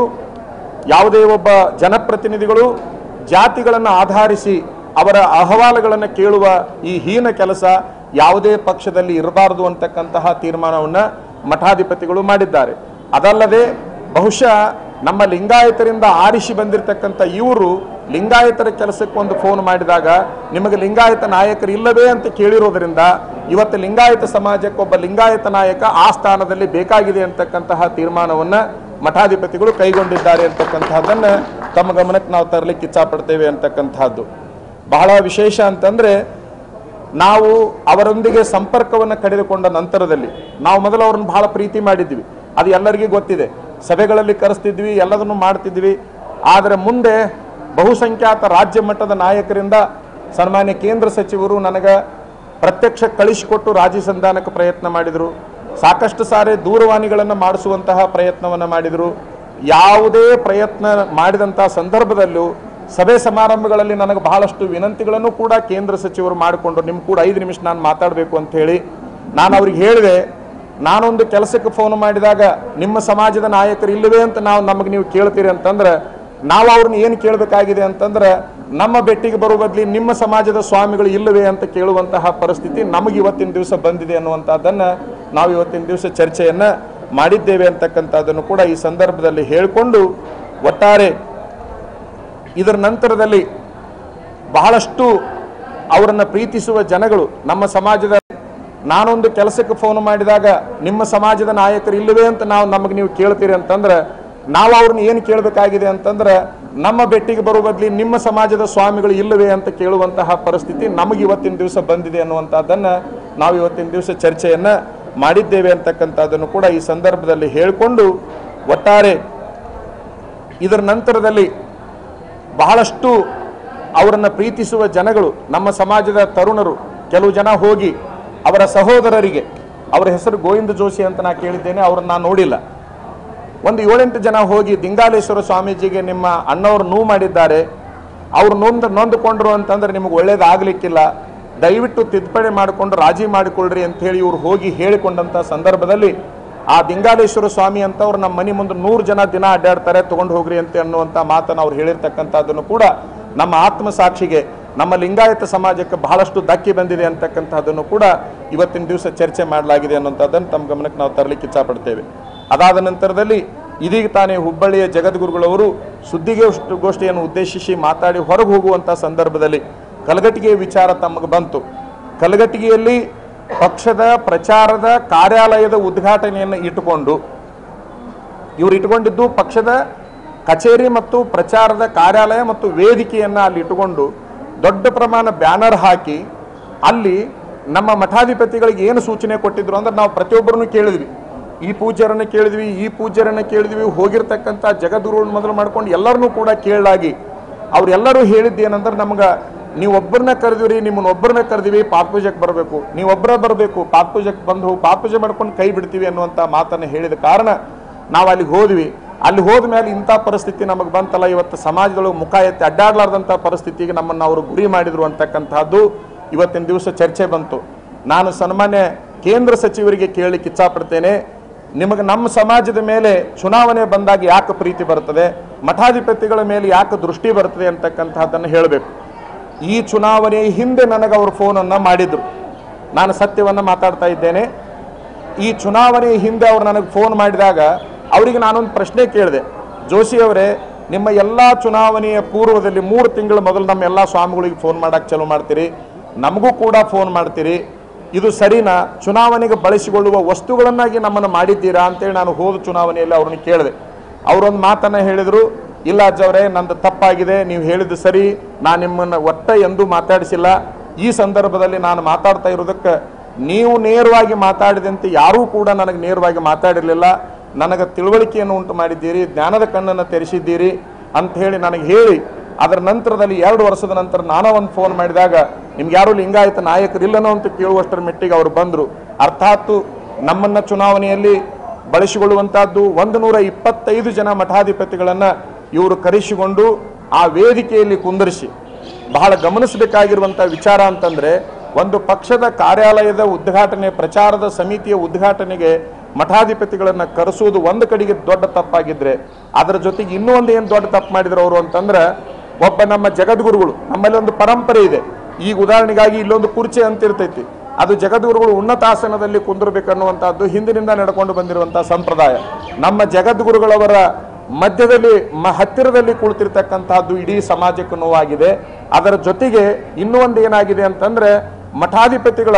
ಯಾವುದೇ ಒಬ್ಬ ಜನಪ್ರತಿನಿಧಿಗಳು ಜಾತಿಗಳನ್ನು ಆಧರಿಸಿ ಅವರ ಅಹವಾಲುಗಳನ್ನು ಕೇಳುವ ಈ ಹೀನ ಕೆಲಸ ಯಾವುದೇ ಪಕ್ಷದಲ್ಲಿ ಇರಬಾರದು ಅಂತಕ್ಕಂತಹ ತೀರ್ಮಾನವನ್ನು ಮಠಾಧಿಪತಿಗಳು ಮಾಡಿದ್ದಾರೆ. ಅದಲ್ಲದೆ ಬಹುಶಃ ನಮ್ಮ ಲಿಂಗಾಯತರಿಂದ ಆರಿಸಿ ಬಂದಿರತಕ್ಕಂಥ ಇವರು ಲಿಂಗಾಯತರ ಕೆಲಸಕ್ಕೊಂದು ಫೋನ್ ಮಾಡಿದಾಗ ನಿಮಗೆ ಲಿಂಗಾಯತ ನಾಯಕರು ಇಲ್ಲವೇ ಅಂತ ಕೇಳಿರೋದ್ರಿಂದ ಇವತ್ತು ಲಿಂಗಾಯತ ಸಮಾಜಕ್ಕೊಬ್ಬ ಲಿಂಗಾಯತ ನಾಯಕ ಆ ಸ್ಥಾನದಲ್ಲಿ ಬೇಕಾಗಿದೆ ಅಂತಕ್ಕಂತಹ ತೀರ್ಮಾನವನ್ನು ಮಠಾಧಿಪತಿಗಳು ಕೈಗೊಂಡಿದ್ದಾರೆ ಅಂತಕ್ಕಂತಹದ್ದನ್ನು ತಮ್ಮ ಗಮನಕ್ಕೆ ನಾವು ತರಲಿಕ್ಕೆ ಇಚ್ಛಾಪಡ್ತೇವೆ ಅಂತಕ್ಕಂಥದ್ದು. ಬಹಳ ವಿಶೇಷ ಅಂತಂದರೆ, ನಾವು ಅವರೊಂದಿಗೆ ಸಂಪರ್ಕವನ್ನು ಕಡಿದುಕೊಂಡ ನಂತರದಲ್ಲಿ ನಾವು ಮೊದಲು ಅವ್ರನ್ನ ಬಹಳ ಪ್ರೀತಿ ಮಾಡಿದ್ವಿ, ಅದು ಎಲ್ಲರಿಗೂ ಗೊತ್ತಿದೆ. ಸಭೆಗಳಲ್ಲಿ ಕರೆಸ್ತಿದ್ವಿ, ಎಲ್ಲದನ್ನು ಮಾಡ್ತಿದ್ವಿ. ಆದರೆ ಮುಂದೆ ಬಹುಸಂಖ್ಯಾತ ರಾಜ್ಯ ಮಟ್ಟದ ನಾಯಕರಿಂದ ಸನ್ಮಾನ್ಯ ಕೇಂದ್ರ ಸಚಿವರು ನನಗೆ ಪ್ರತ್ಯಕ್ಷ ಕಳಿಸಿಕೊಟ್ಟು ರಾಜಿ ಸಂಧಾನಕ್ಕೆ ಪ್ರಯತ್ನ ಮಾಡಿದರು. ಸಾಕಷ್ಟು ಸಾರಿ ದೂರವಾಣಿಗಳನ್ನು ಮಾಡಿಸುವಂತಹ ಪ್ರಯತ್ನವನ್ನು ಮಾಡಿದರು. ಯಾವುದೇ ಪ್ರಯತ್ನ ಮಾಡಿದಂಥ ಸಂದರ್ಭದಲ್ಲೂ ಸಭೆ ಸಮಾರಂಭಗಳಲ್ಲಿ ನನಗೆ ಬಹಳಷ್ಟು ವಿನಂತಿಗಳನ್ನು ಕೂಡ ಕೇಂದ್ರ ಸಚಿವರು ಮಾಡಿಕೊಂಡು, ನಿಮ್ಮ ಕೂಡ 5 ನಿಮಿಷ ನಾನು ಮಾತಾಡಬೇಕು ಅಂತ ಹೇಳಿ ನಾನು ಅವ್ರಿಗೆ ಹೇಳಿದೆ. ನಾನೊಂದು ಕೆಲಸಕ್ಕೆ ಫೋನ್ ಮಾಡಿದಾಗ ನಿಮ್ಮ ಸಮಾಜದ ನಾಯಕರು ಇಲ್ಲವೇ ಅಂತ ನಮಗೆ ನೀವು ಕೇಳ್ತೀರಿ ಅಂತಂದ್ರೆ, ನಾವು ಅವ್ರನ್ನ ಏನು ಕೇಳಬೇಕಾಗಿದೆ ಅಂತಂದ್ರೆ, ನಮ್ಮ ಭೇಟಿಗೆ ಬರುವ ಬದಲಿ ನಿಮ್ಮ ಸಮಾಜದ ಸ್ವಾಮಿಗಳು ಇಲ್ಲವೇ ಅಂತ ಕೇಳುವಂತಹ ಪರಿಸ್ಥಿತಿ ನಮಗೆ ಇವತ್ತಿನ ದಿವಸ ಬಂದಿದೆ ಅನ್ನುವಂಥದ್ದನ್ನು ನಾವು ಇವತ್ತಿನ ದಿವಸ ಚರ್ಚೆಯನ್ನು ಮಾಡಿದ್ದೇವೆ ಅಂತಕ್ಕಂಥದ್ದನ್ನು ಕೂಡ ಈ ಸಂದರ್ಭದಲ್ಲಿ ಹೇಳಿಕೊಂಡು, ಒಟ್ಟಾರೆ ಇದರ ನಂತರದಲ್ಲಿ ಬಹಳಷ್ಟು ಅವರನ್ನು ಪ್ರೀತಿಸುವ ಜನಗಳು ನಮ್ಮ ಸಮಾಜದ, ನಾನೊಂದು ಕೆಲಸಕ್ಕೆ ಫೋನ್ ಮಾಡಿದಾಗ ನಿಮ್ಮ ಸಮಾಜದ ನಾಯಕರು ಇಲ್ಲವೇ ಅಂತ ನಮಗೆ ನೀವು ಕೇಳ್ತೀರಿ ಅಂತಂದ್ರೆ, ನಾವು ಅವ್ರನ್ನ ಏನು ಕೇಳಬೇಕಾಗಿದೆ ಅಂತಂದ್ರೆ, ನಮ್ಮ ಭೇಟಿಗೆ ಬರುವ ಬದಲಿ ನಿಮ್ಮ ಸಮಾಜದ ಸ್ವಾಮಿಗಳು ಇಲ್ಲವೇ ಅಂತ ಕೇಳುವಂತಹ ಪರಿಸ್ಥಿತಿ ನಮಗೆ ಇವತ್ತಿನ ದಿವಸ ಬಂದಿದೆ ಅನ್ನುವಂಥದ್ದನ್ನು ನಾವು ಇವತ್ತಿನ ದಿವಸ ಚರ್ಚೆಯನ್ನು ಮಾಡಿದ್ದೇವೆ ಅಂತಕ್ಕಂಥದ್ದನ್ನು ಕೂಡ ಈ ಸಂದರ್ಭದಲ್ಲಿ ಹೇಳಿಕೊಂಡು, ಒಟ್ಟಾರೆ ಇದರ ನಂತರದಲ್ಲಿ ಬಹಳಷ್ಟು ಅವರನ್ನು ಪ್ರೀತಿಸುವ ಜನಗಳು ನಮ್ಮ ಸಮಾಜದ ತರುಣರು ಕೆಲವು ಜನ ಹೋಗಿ ಅವರ ಸಹೋದರರಿಗೆ, ಅವರ ಹೆಸರು ಗೋವಿಂದ ಜೋಶಿ ಅಂತ ನಾನು ಕೇಳಿದ್ದೇನೆ, ಅವ್ರನ್ನ ನಾನು ನೋಡಿಲ್ಲ, ಒಂದು 7-8 ಜನ ಹೋಗಿ ದಿಂಗಾಲೇಶ್ವರ ಸ್ವಾಮೀಜಿಗೆ ನಿಮ್ಮ ಅಣ್ಣವರು ನೋವು ಮಾಡಿದ್ದಾರೆ, ಅವ್ರು ನೊಂದುಕೊಂಡ್ರು ಅಂತಂದ್ರೆ ನಿಮಗೆ ಒಳ್ಳೇದಾಗಲಿಕ್ಕಿಲ್ಲ, ದಯವಿಟ್ಟು ತಿದ್ದುಪಡಿ ಮಾಡಿಕೊಂಡು ರಾಜಿ ಮಾಡಿಕೊಳ್ಳ್ರಿ ಅಂಥೇಳಿ ಇವ್ರು ಹೋಗಿ ಹೇಳಿಕೊಂಡಂಥ ಸಂದರ್ಭದಲ್ಲಿ ಆ ದಿಂಗಾಲೇಶ್ವರ ಸ್ವಾಮಿ ಅಂತವ್ರು ನಮ್ಮ ಮನೆ ಮುಂದೆ 100 ಜನ ದಿನ ಅಡ್ಡಾಡ್ತಾರೆ, ತೊಗೊಂಡು ಹೋಗ್ರಿ ಅಂತ ಅನ್ನುವಂಥ ಮಾತನ್ನು ಅವ್ರು ಹೇಳಿರ್ತಕ್ಕಂಥದ್ದನ್ನು ಕೂಡ ನಮ್ಮ ಆತ್ಮಸಾಕ್ಷಿಗೆ, ನಮ್ಮ ಲಿಂಗಾಯತ ಸಮಾಜಕ್ಕೆ ಬಹಳಷ್ಟು ಧಕ್ಕೆ ಬಂದಿದೆ ಅಂತಕ್ಕಂಥದ್ದನ್ನು ಕೂಡ ಇವತ್ತಿನ ದಿವಸ ಚರ್ಚೆ ಮಾಡಲಾಗಿದೆ ಅನ್ನುವಂಥದ್ದನ್ನು ತಮ್ಮ ಗಮನಕ್ಕೆ ನಾವು ತರಲಿಕ್ಕೆ ಇಚ್ಛಾಪಡ್ತೇವೆ. ಅದಾದ ನಂತರದಲ್ಲಿ ಇದೀಗ ತಾನೇ ಹುಬ್ಬಳ್ಳಿಯ ಜಗದ್ಗುರುಗಳವರು ಸುದ್ದಿಗೋಷ್ಠಿಯನ್ನು ಉದ್ದೇಶಿಸಿ ಮಾತಾಡಿ ಹೊರಗೆ ಹೋಗುವಂಥ ಸಂದರ್ಭದಲ್ಲಿ ಕಲಘಟಗಿಯ ವಿಚಾರ ತಮಗೆ ಬಂತು. ಕಲಘಟಗಿಯಲ್ಲಿ ಪಕ್ಷದ ಪ್ರಚಾರದ ಕಾರ್ಯಾಲಯದ ಉದ್ಘಾಟನೆಯನ್ನು ಇಟ್ಟುಕೊಂಡು ಇವರು ಇಟ್ಟುಕೊಂಡಿದ್ದು ಪಕ್ಷದ ಕಚೇರಿ ಮತ್ತು ಪ್ರಚಾರದ ಕಾರ್ಯಾಲಯ ಮತ್ತು ವೇದಿಕೆಯನ್ನು ಅಲ್ಲಿ ಇಟ್ಟುಕೊಂಡು ದೊಡ್ಡ ಪ್ರಮಾಣ ಬ್ಯಾನರ್ ಹಾಕಿ ಅಲ್ಲಿ ನಮ್ಮ ಮಠಾಧಿಪತಿಗಳಿಗೆ ಏನು ಸೂಚನೆ ಕೊಟ್ಟಿದ್ರು ಅಂದ್ರೆ ನಾವು ಪ್ರತಿಯೊಬ್ಬರನ್ನು ಕೇಳಿದ್ವಿ, ಈ ಪೂಜ್ಯರನ್ನು ಕೇಳಿದ್ವಿ, ಈ ಪೂಜ್ಯರನ್ನು ಕೇಳಿದ್ವಿ, ಹೋಗಿರ್ತಕ್ಕಂಥ ಜಗದ್ಗುರುಗಳನ್ನ ಮೊದಲು ಮಾಡ್ಕೊಂಡು ಎಲ್ಲರನ್ನೂ ಕೂಡ ಕೇಳಲಾಗಿ ಅವರೆಲ್ಲರೂ ಹೇಳಿದ್ದೇನೆಂದ್ರೆ ನಮ್ಗೆ ನೀವೊಬ್ಬರನ್ನ ಕರೆದಿವ್ರಿ, ನಿಮ್ಮನ್ನೊಬ್ಬರನ್ನ ಕರೆದಿವಿ, ಪಾತ್ಪೂಜೆಗೆ ಬರಬೇಕು, ನೀವೊಬ್ಬರ ಬರಬೇಕು, ಪಾತ್ಪೂಜೆಗೆ ಬಂದು ಪಾತ್ಪೂಜೆ ಮಾಡ್ಕೊಂಡು ಕೈ ಬಿಡ್ತೀವಿ ಅನ್ನುವಂಥ ಮಾತನ್ನು ಹೇಳಿದ ಕಾರಣ ನಾವು ಅಲ್ಲಿಗೆ ಹೋದ್ವಿ. ಅಲ್ಲಿ ಹೋದ ಮೇಲೆ ಇಂಥ ಪರಿಸ್ಥಿತಿ ನಮಗೆ ಬಂತಲ್ಲ, ಇವತ್ತು ಸಮಾಜದೊಳಗೆ ಮುಖ ಎತ್ತಿ ಅಡ್ಡಾಡ್ಲಾರ್ದಂಥ ಪರಿಸ್ಥಿತಿಗೆ ನಮ್ಮನ್ನು ಅವರು ಗುರಿ ಮಾಡಿದ್ರು ಅಂತಕ್ಕಂಥದ್ದು ಇವತ್ತಿನ ದಿವಸ ಚರ್ಚೆ ಬಂತು. ನಾನು ಸನ್ಮಾನ್ಯ ಕೇಂದ್ರ ಸಚಿವರಿಗೆ ಕೇಳಲಿಕ್ಕೆ ಇಚ್ಛಾಪಡ್ತೇನೆ, ನಿಮಗೆ ನಮ್ಮ ಸಮಾಜದ ಮೇಲೆ ಚುನಾವಣೆ ಬಂದಾಗ ಯಾಕೆ ಪ್ರೀತಿ ಬರ್ತದೆ, ಮಠಾಧಿಪತಿಗಳ ಮೇಲೆ ಯಾಕೆ ದೃಷ್ಟಿ ಬರ್ತದೆ ಅಂತಕ್ಕಂಥದ್ದನ್ನು ಹೇಳಬೇಕು. ಈ ಚುನಾವಣೆ ಹಿಂದೆ ನನಗೆ ಅವರು ಫೋನನ್ನು ಮಾಡಿದರು, ನಾನು ಸತ್ಯವನ್ನು ಮಾತಾಡ್ತಾ ಇದ್ದೇನೆ. ಈ ಚುನಾವಣೆ ಹಿಂದೆ ಅವರು ನನಗೆ ಫೋನ್ ಮಾಡಿದಾಗ ಅವರಿಗೆ ನಾನೊಂದು ಪ್ರಶ್ನೆ ಕೇಳಿದೆ, ಜೋಶಿ ಅವರೇ, ನಿಮ್ಮ ಎಲ್ಲ ಚುನಾವಣೆಯ ಪೂರ್ವದಲ್ಲಿ 3 ತಿಂಗಳ ಮೊದಲು ನಮ್ಮ ಎಲ್ಲ ಸ್ವಾಮಿಗಳಿಗೆ ಫೋನ್ ಮಾಡೋಕ್ಕೆ ಚಾಲೂ ಮಾಡ್ತೀರಿ, ನಮಗೂ ಕೂಡ ಫೋನ್ ಮಾಡ್ತೀರಿ, ಇದು ಸರಿನಾ? ಚುನಾವಣೆಗೆ ಬಳಸಿಕೊಳ್ಳುವ ವಸ್ತುಗಳನ್ನಾಗಿ ನಮ್ಮನ್ನು ಮಾಡಿದ್ದೀರಾ ಅಂತೇಳಿ ನಾನು ಹೋದ ಚುನಾವಣೆಯಲ್ಲಿ ಅವ್ರನ್ನ ಕೇಳಿದೆ. ಅವರೊಂದು ಮಾತನ್ನು ಹೇಳಿದರು, ಇಲ್ಲ ಅಜ್ಜವರೇ, ನಂದು ತಪ್ಪಾಗಿದೆ, ನೀವು ಹೇಳಿದ್ದು ಸರಿ, ನಾನು ನಿಮ್ಮನ್ನು ಒಟ್ಟ ಎಂದೂ ಮಾತಾಡಿಸಿಲ್ಲ. ಈ ಸಂದರ್ಭದಲ್ಲಿ ನಾನು ಮಾತಾಡ್ತಾ ಇರೋದಕ್ಕೆ ನೀವು ನೇರವಾಗಿ ಮಾತಾಡಿದಂತೆ ಯಾರೂ ಕೂಡ ನನಗೆ ನೇರವಾಗಿ ಮಾತಾಡಿರಲಿಲ್ಲ, ನನಗೆ ತಿಳುವಳಿಕೆಯನ್ನು ಉಂಟು ಮಾಡಿದ್ದೀರಿ, ಜ್ಞಾನದ ಕಣ್ಣನ್ನು ತೆರೆಸಿದ್ದೀರಿ ಅಂತ ಹೇಳಿ ನನಗೆ ಹೇಳಿ, ಅದರ ನಂತರದಲ್ಲಿ 2 ವರ್ಷದ ನಂತರ ನಾನೋ ಒಂದು ಫೋನ್ ಮಾಡಿದಾಗ ನಿಮ್ಗೆ ಯಾರು ಲಿಂಗಾಯತ ನಾಯಕರಿಲ್ಲನೋ ಅಂತ ಕೇಳುವಷ್ಟರ ಮೆಟ್ಟಿಗೆ ಅವರು ಬಂದರು. ಅರ್ಥಾತ್ ನಮ್ಮನ್ನು ಚುನಾವಣೆಯಲ್ಲಿ ಬಳಸಿಕೊಳ್ಳುವಂಥದ್ದು 125 ಜನ ಮಠಾಧಿಪತಿಗಳನ್ನು ಇವರು ಕರೆಸಿಕೊಂಡು ಆ ವೇದಿಕೆಯಲ್ಲಿ ಕುಂದರಿಸಿ, ಬಹಳ ಗಮನಿಸಬೇಕಾಗಿರುವಂಥ ವಿಚಾರ ಅಂತಂದರೆ, ಒಂದು ಪಕ್ಷದ ಕಾರ್ಯಾಲಯದ ಉದ್ಘಾಟನೆ, ಪ್ರಚಾರದ ಸಮಿತಿಯ ಉದ್ಘಾಟನೆಗೆ ಮಠಾಧಿಪತಿಗಳನ್ನು ಕರೆಸುವುದು ಒಂದು ಕಡೆಗೆ ದೊಡ್ಡ ತಪ್ಪಾಗಿದ್ದರೆ, ಅದರ ಜೊತೆಗೆ ಇನ್ನೂ ಒಂದು ಏನು ದೊಡ್ಡ ತಪ್ಪು ಮಾಡಿದ್ರು ಅವರು ಅಂತಂದ್ರೆ, ಒಬ್ಬ ನಮ್ಮ ಜಗದ್ಗುರುಗಳು, ನಮ್ಮಲ್ಲಿ ಒಂದು ಪರಂಪರೆ ಇದೆ, ಈಗ ಉದಾಹರಣೆಗಾಗಿ ಇಲ್ಲೊಂದು ಕುರ್ಚಿ ಅಂತಿರ್ತೈತಿ, ಅದು ಜಗದ್ಗುರುಗಳು ಉನ್ನತಾಸನದಲ್ಲಿ ಕುಂದಿರಬೇಕನ್ನುವಂಥದ್ದು ಹಿಂದಿನಿಂದ ನಡ್ಕೊಂಡು ಬಂದಿರುವಂಥ ಸಂಪ್ರದಾಯ. ನಮ್ಮ ಜಗದ್ಗುರುಗಳವರ ಮಧ್ಯದಲ್ಲಿ ಹತ್ತಿರದಲ್ಲಿ ಕುಳಿತಿರ್ತಕ್ಕಂಥದ್ದು ಇಡೀ ಸಮಾಜಕ್ಕೆ ನೋವಾಗಿದೆ. ಅದರ ಜೊತೆಗೆ ಇನ್ನೂ ಒಂದು ಏನಾಗಿದೆ ಅಂತಂದರೆ, ಮಠಾಧಿಪತಿಗಳ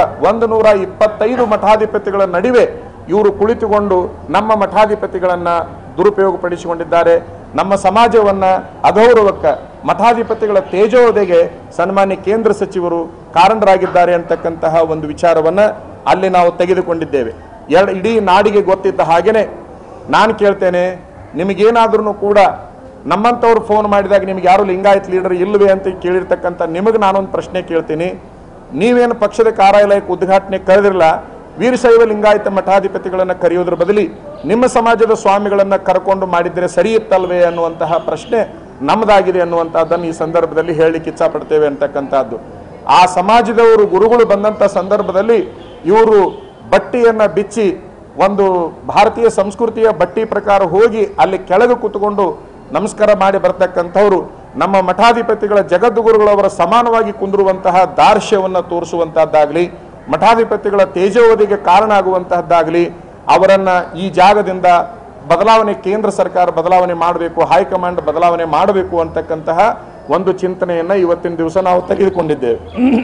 125 ಮಠಾಧಿಪತಿಗಳ ನಡುವೆ ಇವರು ಕುಳಿತುಕೊಂಡು ನಮ್ಮ ಮಠಾಧಿಪತಿಗಳನ್ನು ದುರುಪಯೋಗಪಡಿಸಿಕೊಂಡಿದ್ದಾರೆ. ನಮ್ಮ ಸಮಾಜವನ್ನು ಅಗೌರವಕ್ಕೆ, ಮಠಾಧಿಪತಿಗಳ ತೇಜೋವಧೆಗೆ ಸನ್ಮಾನ್ಯ ಕೇಂದ್ರ ಸಚಿವರು ಕಾರಣರಾಗಿದ್ದಾರೆ ಅಂತಕ್ಕಂತಹ ಒಂದು ವಿಚಾರವನ್ನು ಅಲ್ಲಿ ನಾವು ತೆಗೆದುಕೊಂಡಿದ್ದೇವೆ. ಇಡೀ ನಾಡಿಗೆ ಗೊತ್ತಿದ್ದ ಹಾಗೆಯೇ ನಾನು ಕೇಳ್ತೇನೆ, ನಿಮಗೇನಾದ್ರೂ ಕೂಡ ನಮ್ಮಂಥವ್ರು ಫೋನ್ ಮಾಡಿದಾಗ ನಿಮ್ಗೆ ಯಾರು ಲಿಂಗಾಯತ್ ಲೀಡರ್ ಇಲ್ಲವೇ ಅಂತ ಕೇಳಿರ್ತಕ್ಕಂಥ ನಿಮಗೆ ನಾನೊಂದು ಪ್ರಶ್ನೆ ಕೇಳ್ತೀನಿ, ನೀವೇನು ಪಕ್ಷದ ಕಾರ್ಯಾಲಯಕ್ಕೆ ಉದ್ಘಾಟನೆ ಕರೆದಿರಲ್ಲ, ವೀರಶೈವ ಲಿಂಗಾಯತ ಮಠಾಧಿಪತಿಗಳನ್ನು ಕರೆಯೋದ್ರ ಬದಲಿ ನಿಮ್ಮ ಸಮಾಜದ ಸ್ವಾಮಿಗಳನ್ನು ಕರ್ಕೊಂಡು ಮಾಡಿದರೆ ಸರಿ ಇತ್ತಲ್ವೇ ಅನ್ನುವಂತಹ ಪ್ರಶ್ನೆ ನಮ್ಮದಾಗಿದೆ ಅನ್ನುವಂಥದ್ದನ್ನು ಈ ಸಂದರ್ಭದಲ್ಲಿ ಹೇಳಲಿಕ್ಕೆ ಇಚ್ಛಾಪಡ್ತೇವೆ ಅಂತಕ್ಕಂಥದ್ದು. ಆ ಸಮಾಜದವರು ಗುರುಗಳು ಬಂದಂಥ ಸಂದರ್ಭದಲ್ಲಿ ಇವರು ಬಟ್ಟೆಯನ್ನು ಬಿಚ್ಚಿ, ಒಂದು ಭಾರತೀಯ ಸಂಸ್ಕೃತಿಯ ಬಟ್ಟಿ ಪ್ರಕಾರ ಹೋಗಿ ಅಲ್ಲಿ ಕೆಳಗೆ ಕೂತ್ಕೊಂಡು ನಮಸ್ಕಾರ ಮಾಡಿ ಬರ್ತಕ್ಕಂಥವ್ರು ನಮ್ಮ ಮಠಾಧಿಪತಿಗಳ ಜಗದ್ಗುರುಗಳವರ ಸಮಾನವಾಗಿ ಕುಂದಿರುವಂತಹ ದಾರ್ಶ್ಯವನ್ನು ತೋರಿಸುವಂತಹದ್ದಾಗಲಿ, ಮಠಾಧಿಪತಿಗಳ ತೇಜೋವಧಿಗೆ ಕಾರಣ ಆಗುವಂತಹದ್ದಾಗಲಿ, ಅವರನ್ನು ಈ ಜಾಗದಿಂದ ಬದಲಾವಣೆ, ಕೇಂದ್ರ ಸರ್ಕಾರ ಬದಲಾವಣೆ ಮಾಡಬೇಕು, ಹೈಕಮಾಂಡ್ ಬದಲಾವಣೆ ಮಾಡಬೇಕು ಅಂತಕ್ಕಂತಹ ಒಂದು ಚಿಂತನೆಯನ್ನು ಇವತ್ತಿನ ದಿವಸ ನಾವು ತೆಗೆದುಕೊಂಡಿದ್ದೇವೆ.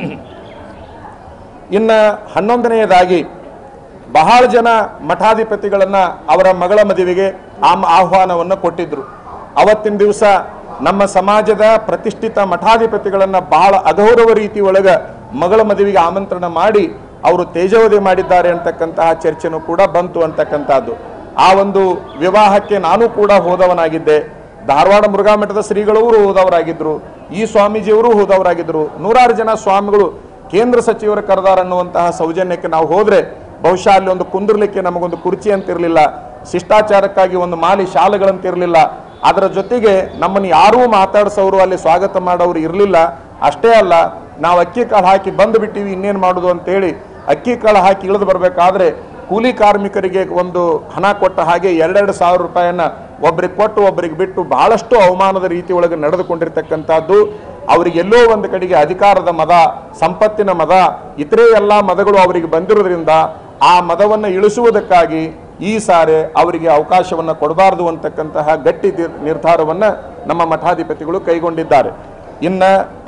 ಇನ್ನು 11ನೇದಾಗಿ ಬಹಳ ಜನ ಮಠಾಧಿಪತಿಗಳನ್ನು ಅವರ ಮಗಳ ಮದುವೆಗೆ ಆಹ್ವಾನವನ್ನು ಕೊಟ್ಟಿದ್ರು. ಅವತ್ತಿನ ದಿವಸ ನಮ್ಮ ಸಮಾಜದ ಪ್ರತಿಷ್ಠಿತ ಮಠಾಧಿಪತಿಗಳನ್ನು ಬಹಳ ಅಗೌರವ ರೀತಿ ಒಳಗೆ ಮಗಳ ಮದುವೆಗೆ ಆಮಂತ್ರಣ ಮಾಡಿ ಅವರು ತೇಜೋವಧೆ ಮಾಡಿದ್ದಾರೆ ಅಂತಕ್ಕಂತಹ ಚರ್ಚೆನೂ ಕೂಡ ಬಂತು ಅಂತಕ್ಕಂಥದ್ದು. ಆ ಒಂದು ವಿವಾಹಕ್ಕೆ ನಾನು ಕೂಡ ಹೋದವನಾಗಿದ್ದೆ. ಧಾರವಾಡ ಮುರುಘಾಮಠದ ಶ್ರೀಗಳವರು ಹೋದವರಾಗಿದ್ದರು, ಈ ಸ್ವಾಮೀಜಿಯವರು ಹೋದವರಾಗಿದ್ದರು. 100 ಜನ ಸ್ವಾಮಿಗಳು ಕೇಂದ್ರ ಸಚಿವರು ಕರೆದಾರನ್ನುವಂತಹ ಸೌಜನ್ಯಕ್ಕೆ ನಾವು ಹೋದರೆ ಬಹುಶಃ ಅಲ್ಲಿ ಒಂದು ಕುಂದಿರ್ಲಿಕ್ಕೆ ನಮಗೊಂದು ಕುರ್ಚಿ ಅಂತಿರಲಿಲ್ಲ, ಶಿಷ್ಟಾಚಾರಕ್ಕಾಗಿ ಒಂದು ಮಾಲಿ ಶಾಲೆಗಳಂತಿರಲಿಲ್ಲ. ಅದರ ಜೊತೆಗೆ ನಮ್ಮನ್ನು ಯಾರೂ ಮಾತಾಡಿಸೋರು, ಅಲ್ಲಿ ಸ್ವಾಗತ ಮಾಡೋರು ಇರಲಿಲ್ಲ. ಅಷ್ಟೇ ಅಲ್ಲ, ನಾವು ಅಕ್ಕಿ ಕಾಳು ಹಾಕಿ ಬಂದು ಬಿಟ್ಟಿವಿ, ಇನ್ನೇನು ಮಾಡೋದು ಅಂತೇಳಿ ಅಕ್ಕಿ ಕಾಳು ಹಾಕಿ ಇಳಿದು ಬರಬೇಕಾದ್ರೆ ಕೂಲಿ ಕಾರ್ಮಿಕರಿಗೆ ಒಂದು ಹಣ ಕೊಟ್ಟ ಹಾಗೆ 2,000 ರೂಪಾಯಿಯನ್ನು ಒಬ್ಬರಿಗೆ ಕೊಟ್ಟು ಒಬ್ಬರಿಗೆ ಬಿಟ್ಟು ಬಹಳಷ್ಟು ಅವಮಾನದ ರೀತಿ ಒಳಗೆ ನಡೆದುಕೊಂಡಿರ್ತಕ್ಕಂಥದ್ದು. ಅವರಿಗೆ ಎಲ್ಲೋ ಒಂದು ಕಡೆಗೆ ಅಧಿಕಾರದ ಮದ, ಸಂಪತ್ತಿನ ಮದ, ಇತರೆ ಎಲ್ಲ ಮದಗಳು ಅವರಿಗೆ ಬಂದಿರೋದ್ರಿಂದ ಆ ಮದವನ್ನು ಇಳಿಸುವುದಕ್ಕಾಗಿ ಈ ಸಾರಿ ಅವರಿಗೆ ಅವಕಾಶವನ್ನು ಕೊಡಬಾರದು ಅಂತಕ್ಕಂತಹ ಗಟ್ಟಿ ನಿರ್ಧಾರವನ್ನು ನಮ್ಮ ಮಠಾಧಿಪತಿಗಳು ಕೈಗೊಂಡಿದ್ದಾರೆ. ಇನ್ನು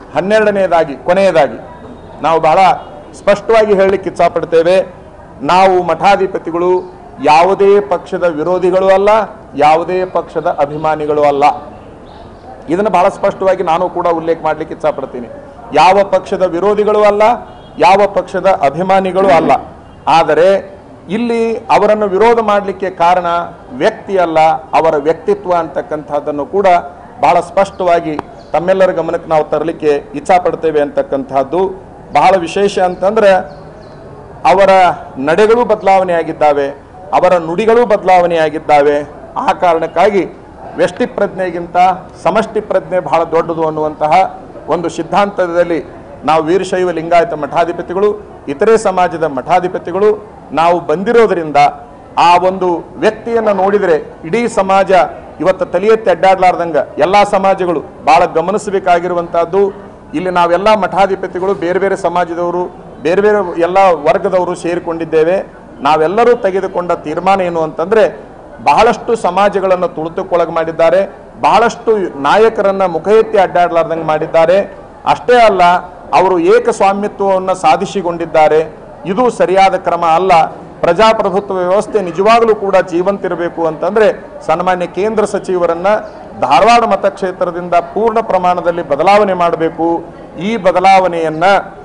12ನೇದಾಗಿ ಕೊನೆಯದಾಗಿ ನಾವು ಬಹಳ ಸ್ಪಷ್ಟವಾಗಿ ಹೇಳಲಿಕ್ಕೆ ಇಚ್ಛಾಪಡ್ತೇವೆ, ನಾವು ಮಠಾಧಿಪತಿಗಳು ಯಾವುದೇ ಪಕ್ಷದ ವಿರೋಧಿಗಳು ಅಲ್ಲ, ಯಾವುದೇ ಪಕ್ಷದ ಅಭಿಮಾನಿಗಳು ಅಲ್ಲ. ಇದನ್ನು ಬಹಳ ಸ್ಪಷ್ಟವಾಗಿ ನಾನು ಕೂಡ ಉಲ್ಲೇಖ ಮಾಡಲಿಕ್ಕೆ ಇಚ್ಛಾಪಡ್ತೀನಿ. ಯಾವ ಪಕ್ಷದ ವಿರೋಧಿಗಳು ಅಲ್ಲ, ಯಾವ ಪಕ್ಷದ ಅಭಿಮಾನಿಗಳು ಅಲ್ಲ. ಆದರೆ ಇಲ್ಲಿ ಅವರನ್ನು ವಿರೋಧ ಮಾಡಲಿಕ್ಕೆ ಕಾರಣ ವ್ಯಕ್ತಿ ಅಲ್ಲ, ಅವರ ವ್ಯಕ್ತಿತ್ವ ಅಂತಕ್ಕಂಥದ್ದನ್ನು ಕೂಡ ಬಹಳ ಸ್ಪಷ್ಟವಾಗಿ ತಮ್ಮೆಲ್ಲರ ಗಮನಕ್ಕೆ ನಾವು ತರಲಿಕ್ಕೆ ಇಚ್ಛಾಪಡ್ತೇವೆ ಅಂತಕ್ಕಂಥದ್ದು ಬಹಳ ವಿಶೇಷ. ಅಂತಂದ್ರೆ ಅವರ ನಡೆಗಳು ಬದಲಾವಣೆಯಾಗಿದ್ದಾವೆ, ಅವರ ನುಡಿಗಳು ಬದಲಾವಣೆಯಾಗಿದ್ದಾವೆ. ಆ ಕಾರಣಕ್ಕಾಗಿ ವ್ಯಷ್ಟಿ ಪ್ರಜ್ಞೆಗಿಂತ ಸಮಷ್ಟಿ ಪ್ರಜ್ಞೆ ಬಹಳ ದೊಡ್ಡದು ಅನ್ನುವಂತಹ ಒಂದು ಸಿದ್ಧಾಂತದಲ್ಲಿ ನಾವು ವೀರಶೈವ ಲಿಂಗಾಯತ ಮಠಾಧಿಪತಿಗಳು, ಇತರೆ ಸಮಾಜದ ಮಠಾಧಿಪತಿಗಳು ನಾವು ಬಂದಿರೋದರಿಂದ ಆ ಒಂದು ವ್ಯಕ್ತಿಯನ್ನು ನೋಡಿದರೆ ಇಡೀ ಸಮಾಜ ಇವತ್ತು ತಲೆ ಎತ್ತಿ ಅಡ್ಡಾಡ್ಲಾರ್ದಂಗೆ ಎಲ್ಲ ಸಮಾಜಗಳು ಭಾಳ ಗಮನಿಸಬೇಕಾಗಿರುವಂಥದ್ದು. ಇಲ್ಲಿ ನಾವೆಲ್ಲ ಮಠಾಧಿಪತಿಗಳು ಬೇರೆ ಬೇರೆ ಸಮಾಜದವರು, ಬೇರೆ ಬೇರೆ ಎಲ್ಲ ವರ್ಗದವರು ಸೇರಿಕೊಂಡಿದ್ದೇವೆ. ನಾವೆಲ್ಲರೂ ತೆಗೆದುಕೊಂಡ ತೀರ್ಮಾನ ಏನು ಅಂತಂದರೆ, ಬಹಳಷ್ಟು ಸಮಾಜಗಳನ್ನು ತುಳಿತಕ್ಕೊಳಗೆ ಮಾಡಿದ್ದಾರೆ, ಬಹಳಷ್ಟು ನಾಯಕರನ್ನು ಮುಖ ಎತ್ತಿ ಅಡ್ಡಾಡ್ಲಾರ್ದಂಗೆ ಮಾಡಿದ್ದಾರೆ. ಅಷ್ಟೇ ಅಲ್ಲ, ಅವರು ಏಕಸ್ವಾಮ್ಯತ್ವವನ್ನು ಸಾಧಿಸಿಕೊಂಡಿದ್ದಾರೆ. ಇದು ಸರಿಯಾದ ಕ್ರಮ ಅಲ್ಲ. ಪ್ರಜಾಪ್ರಭುತ್ವ ವ್ಯವಸ್ಥೆ ನಿಜವಾಗಲೂ ಕೂಡ ಜೀವಂತಿರಬೇಕು ಅಂತಂದರೆ ಸನ್ಮಾನ್ಯ ಕೇಂದ್ರ ಸಚಿವರನ್ನ ಧಾರವಾಡ ಮತಕ್ಷೇತ್ರದಿಂದ ಪೂರ್ಣ ಪ್ರಮಾಣದಲ್ಲಿ ಬದಲಾವಣೆ ಮಾಡಬೇಕು. ಈ ಬದಲಾವಣೆಯನ್ನ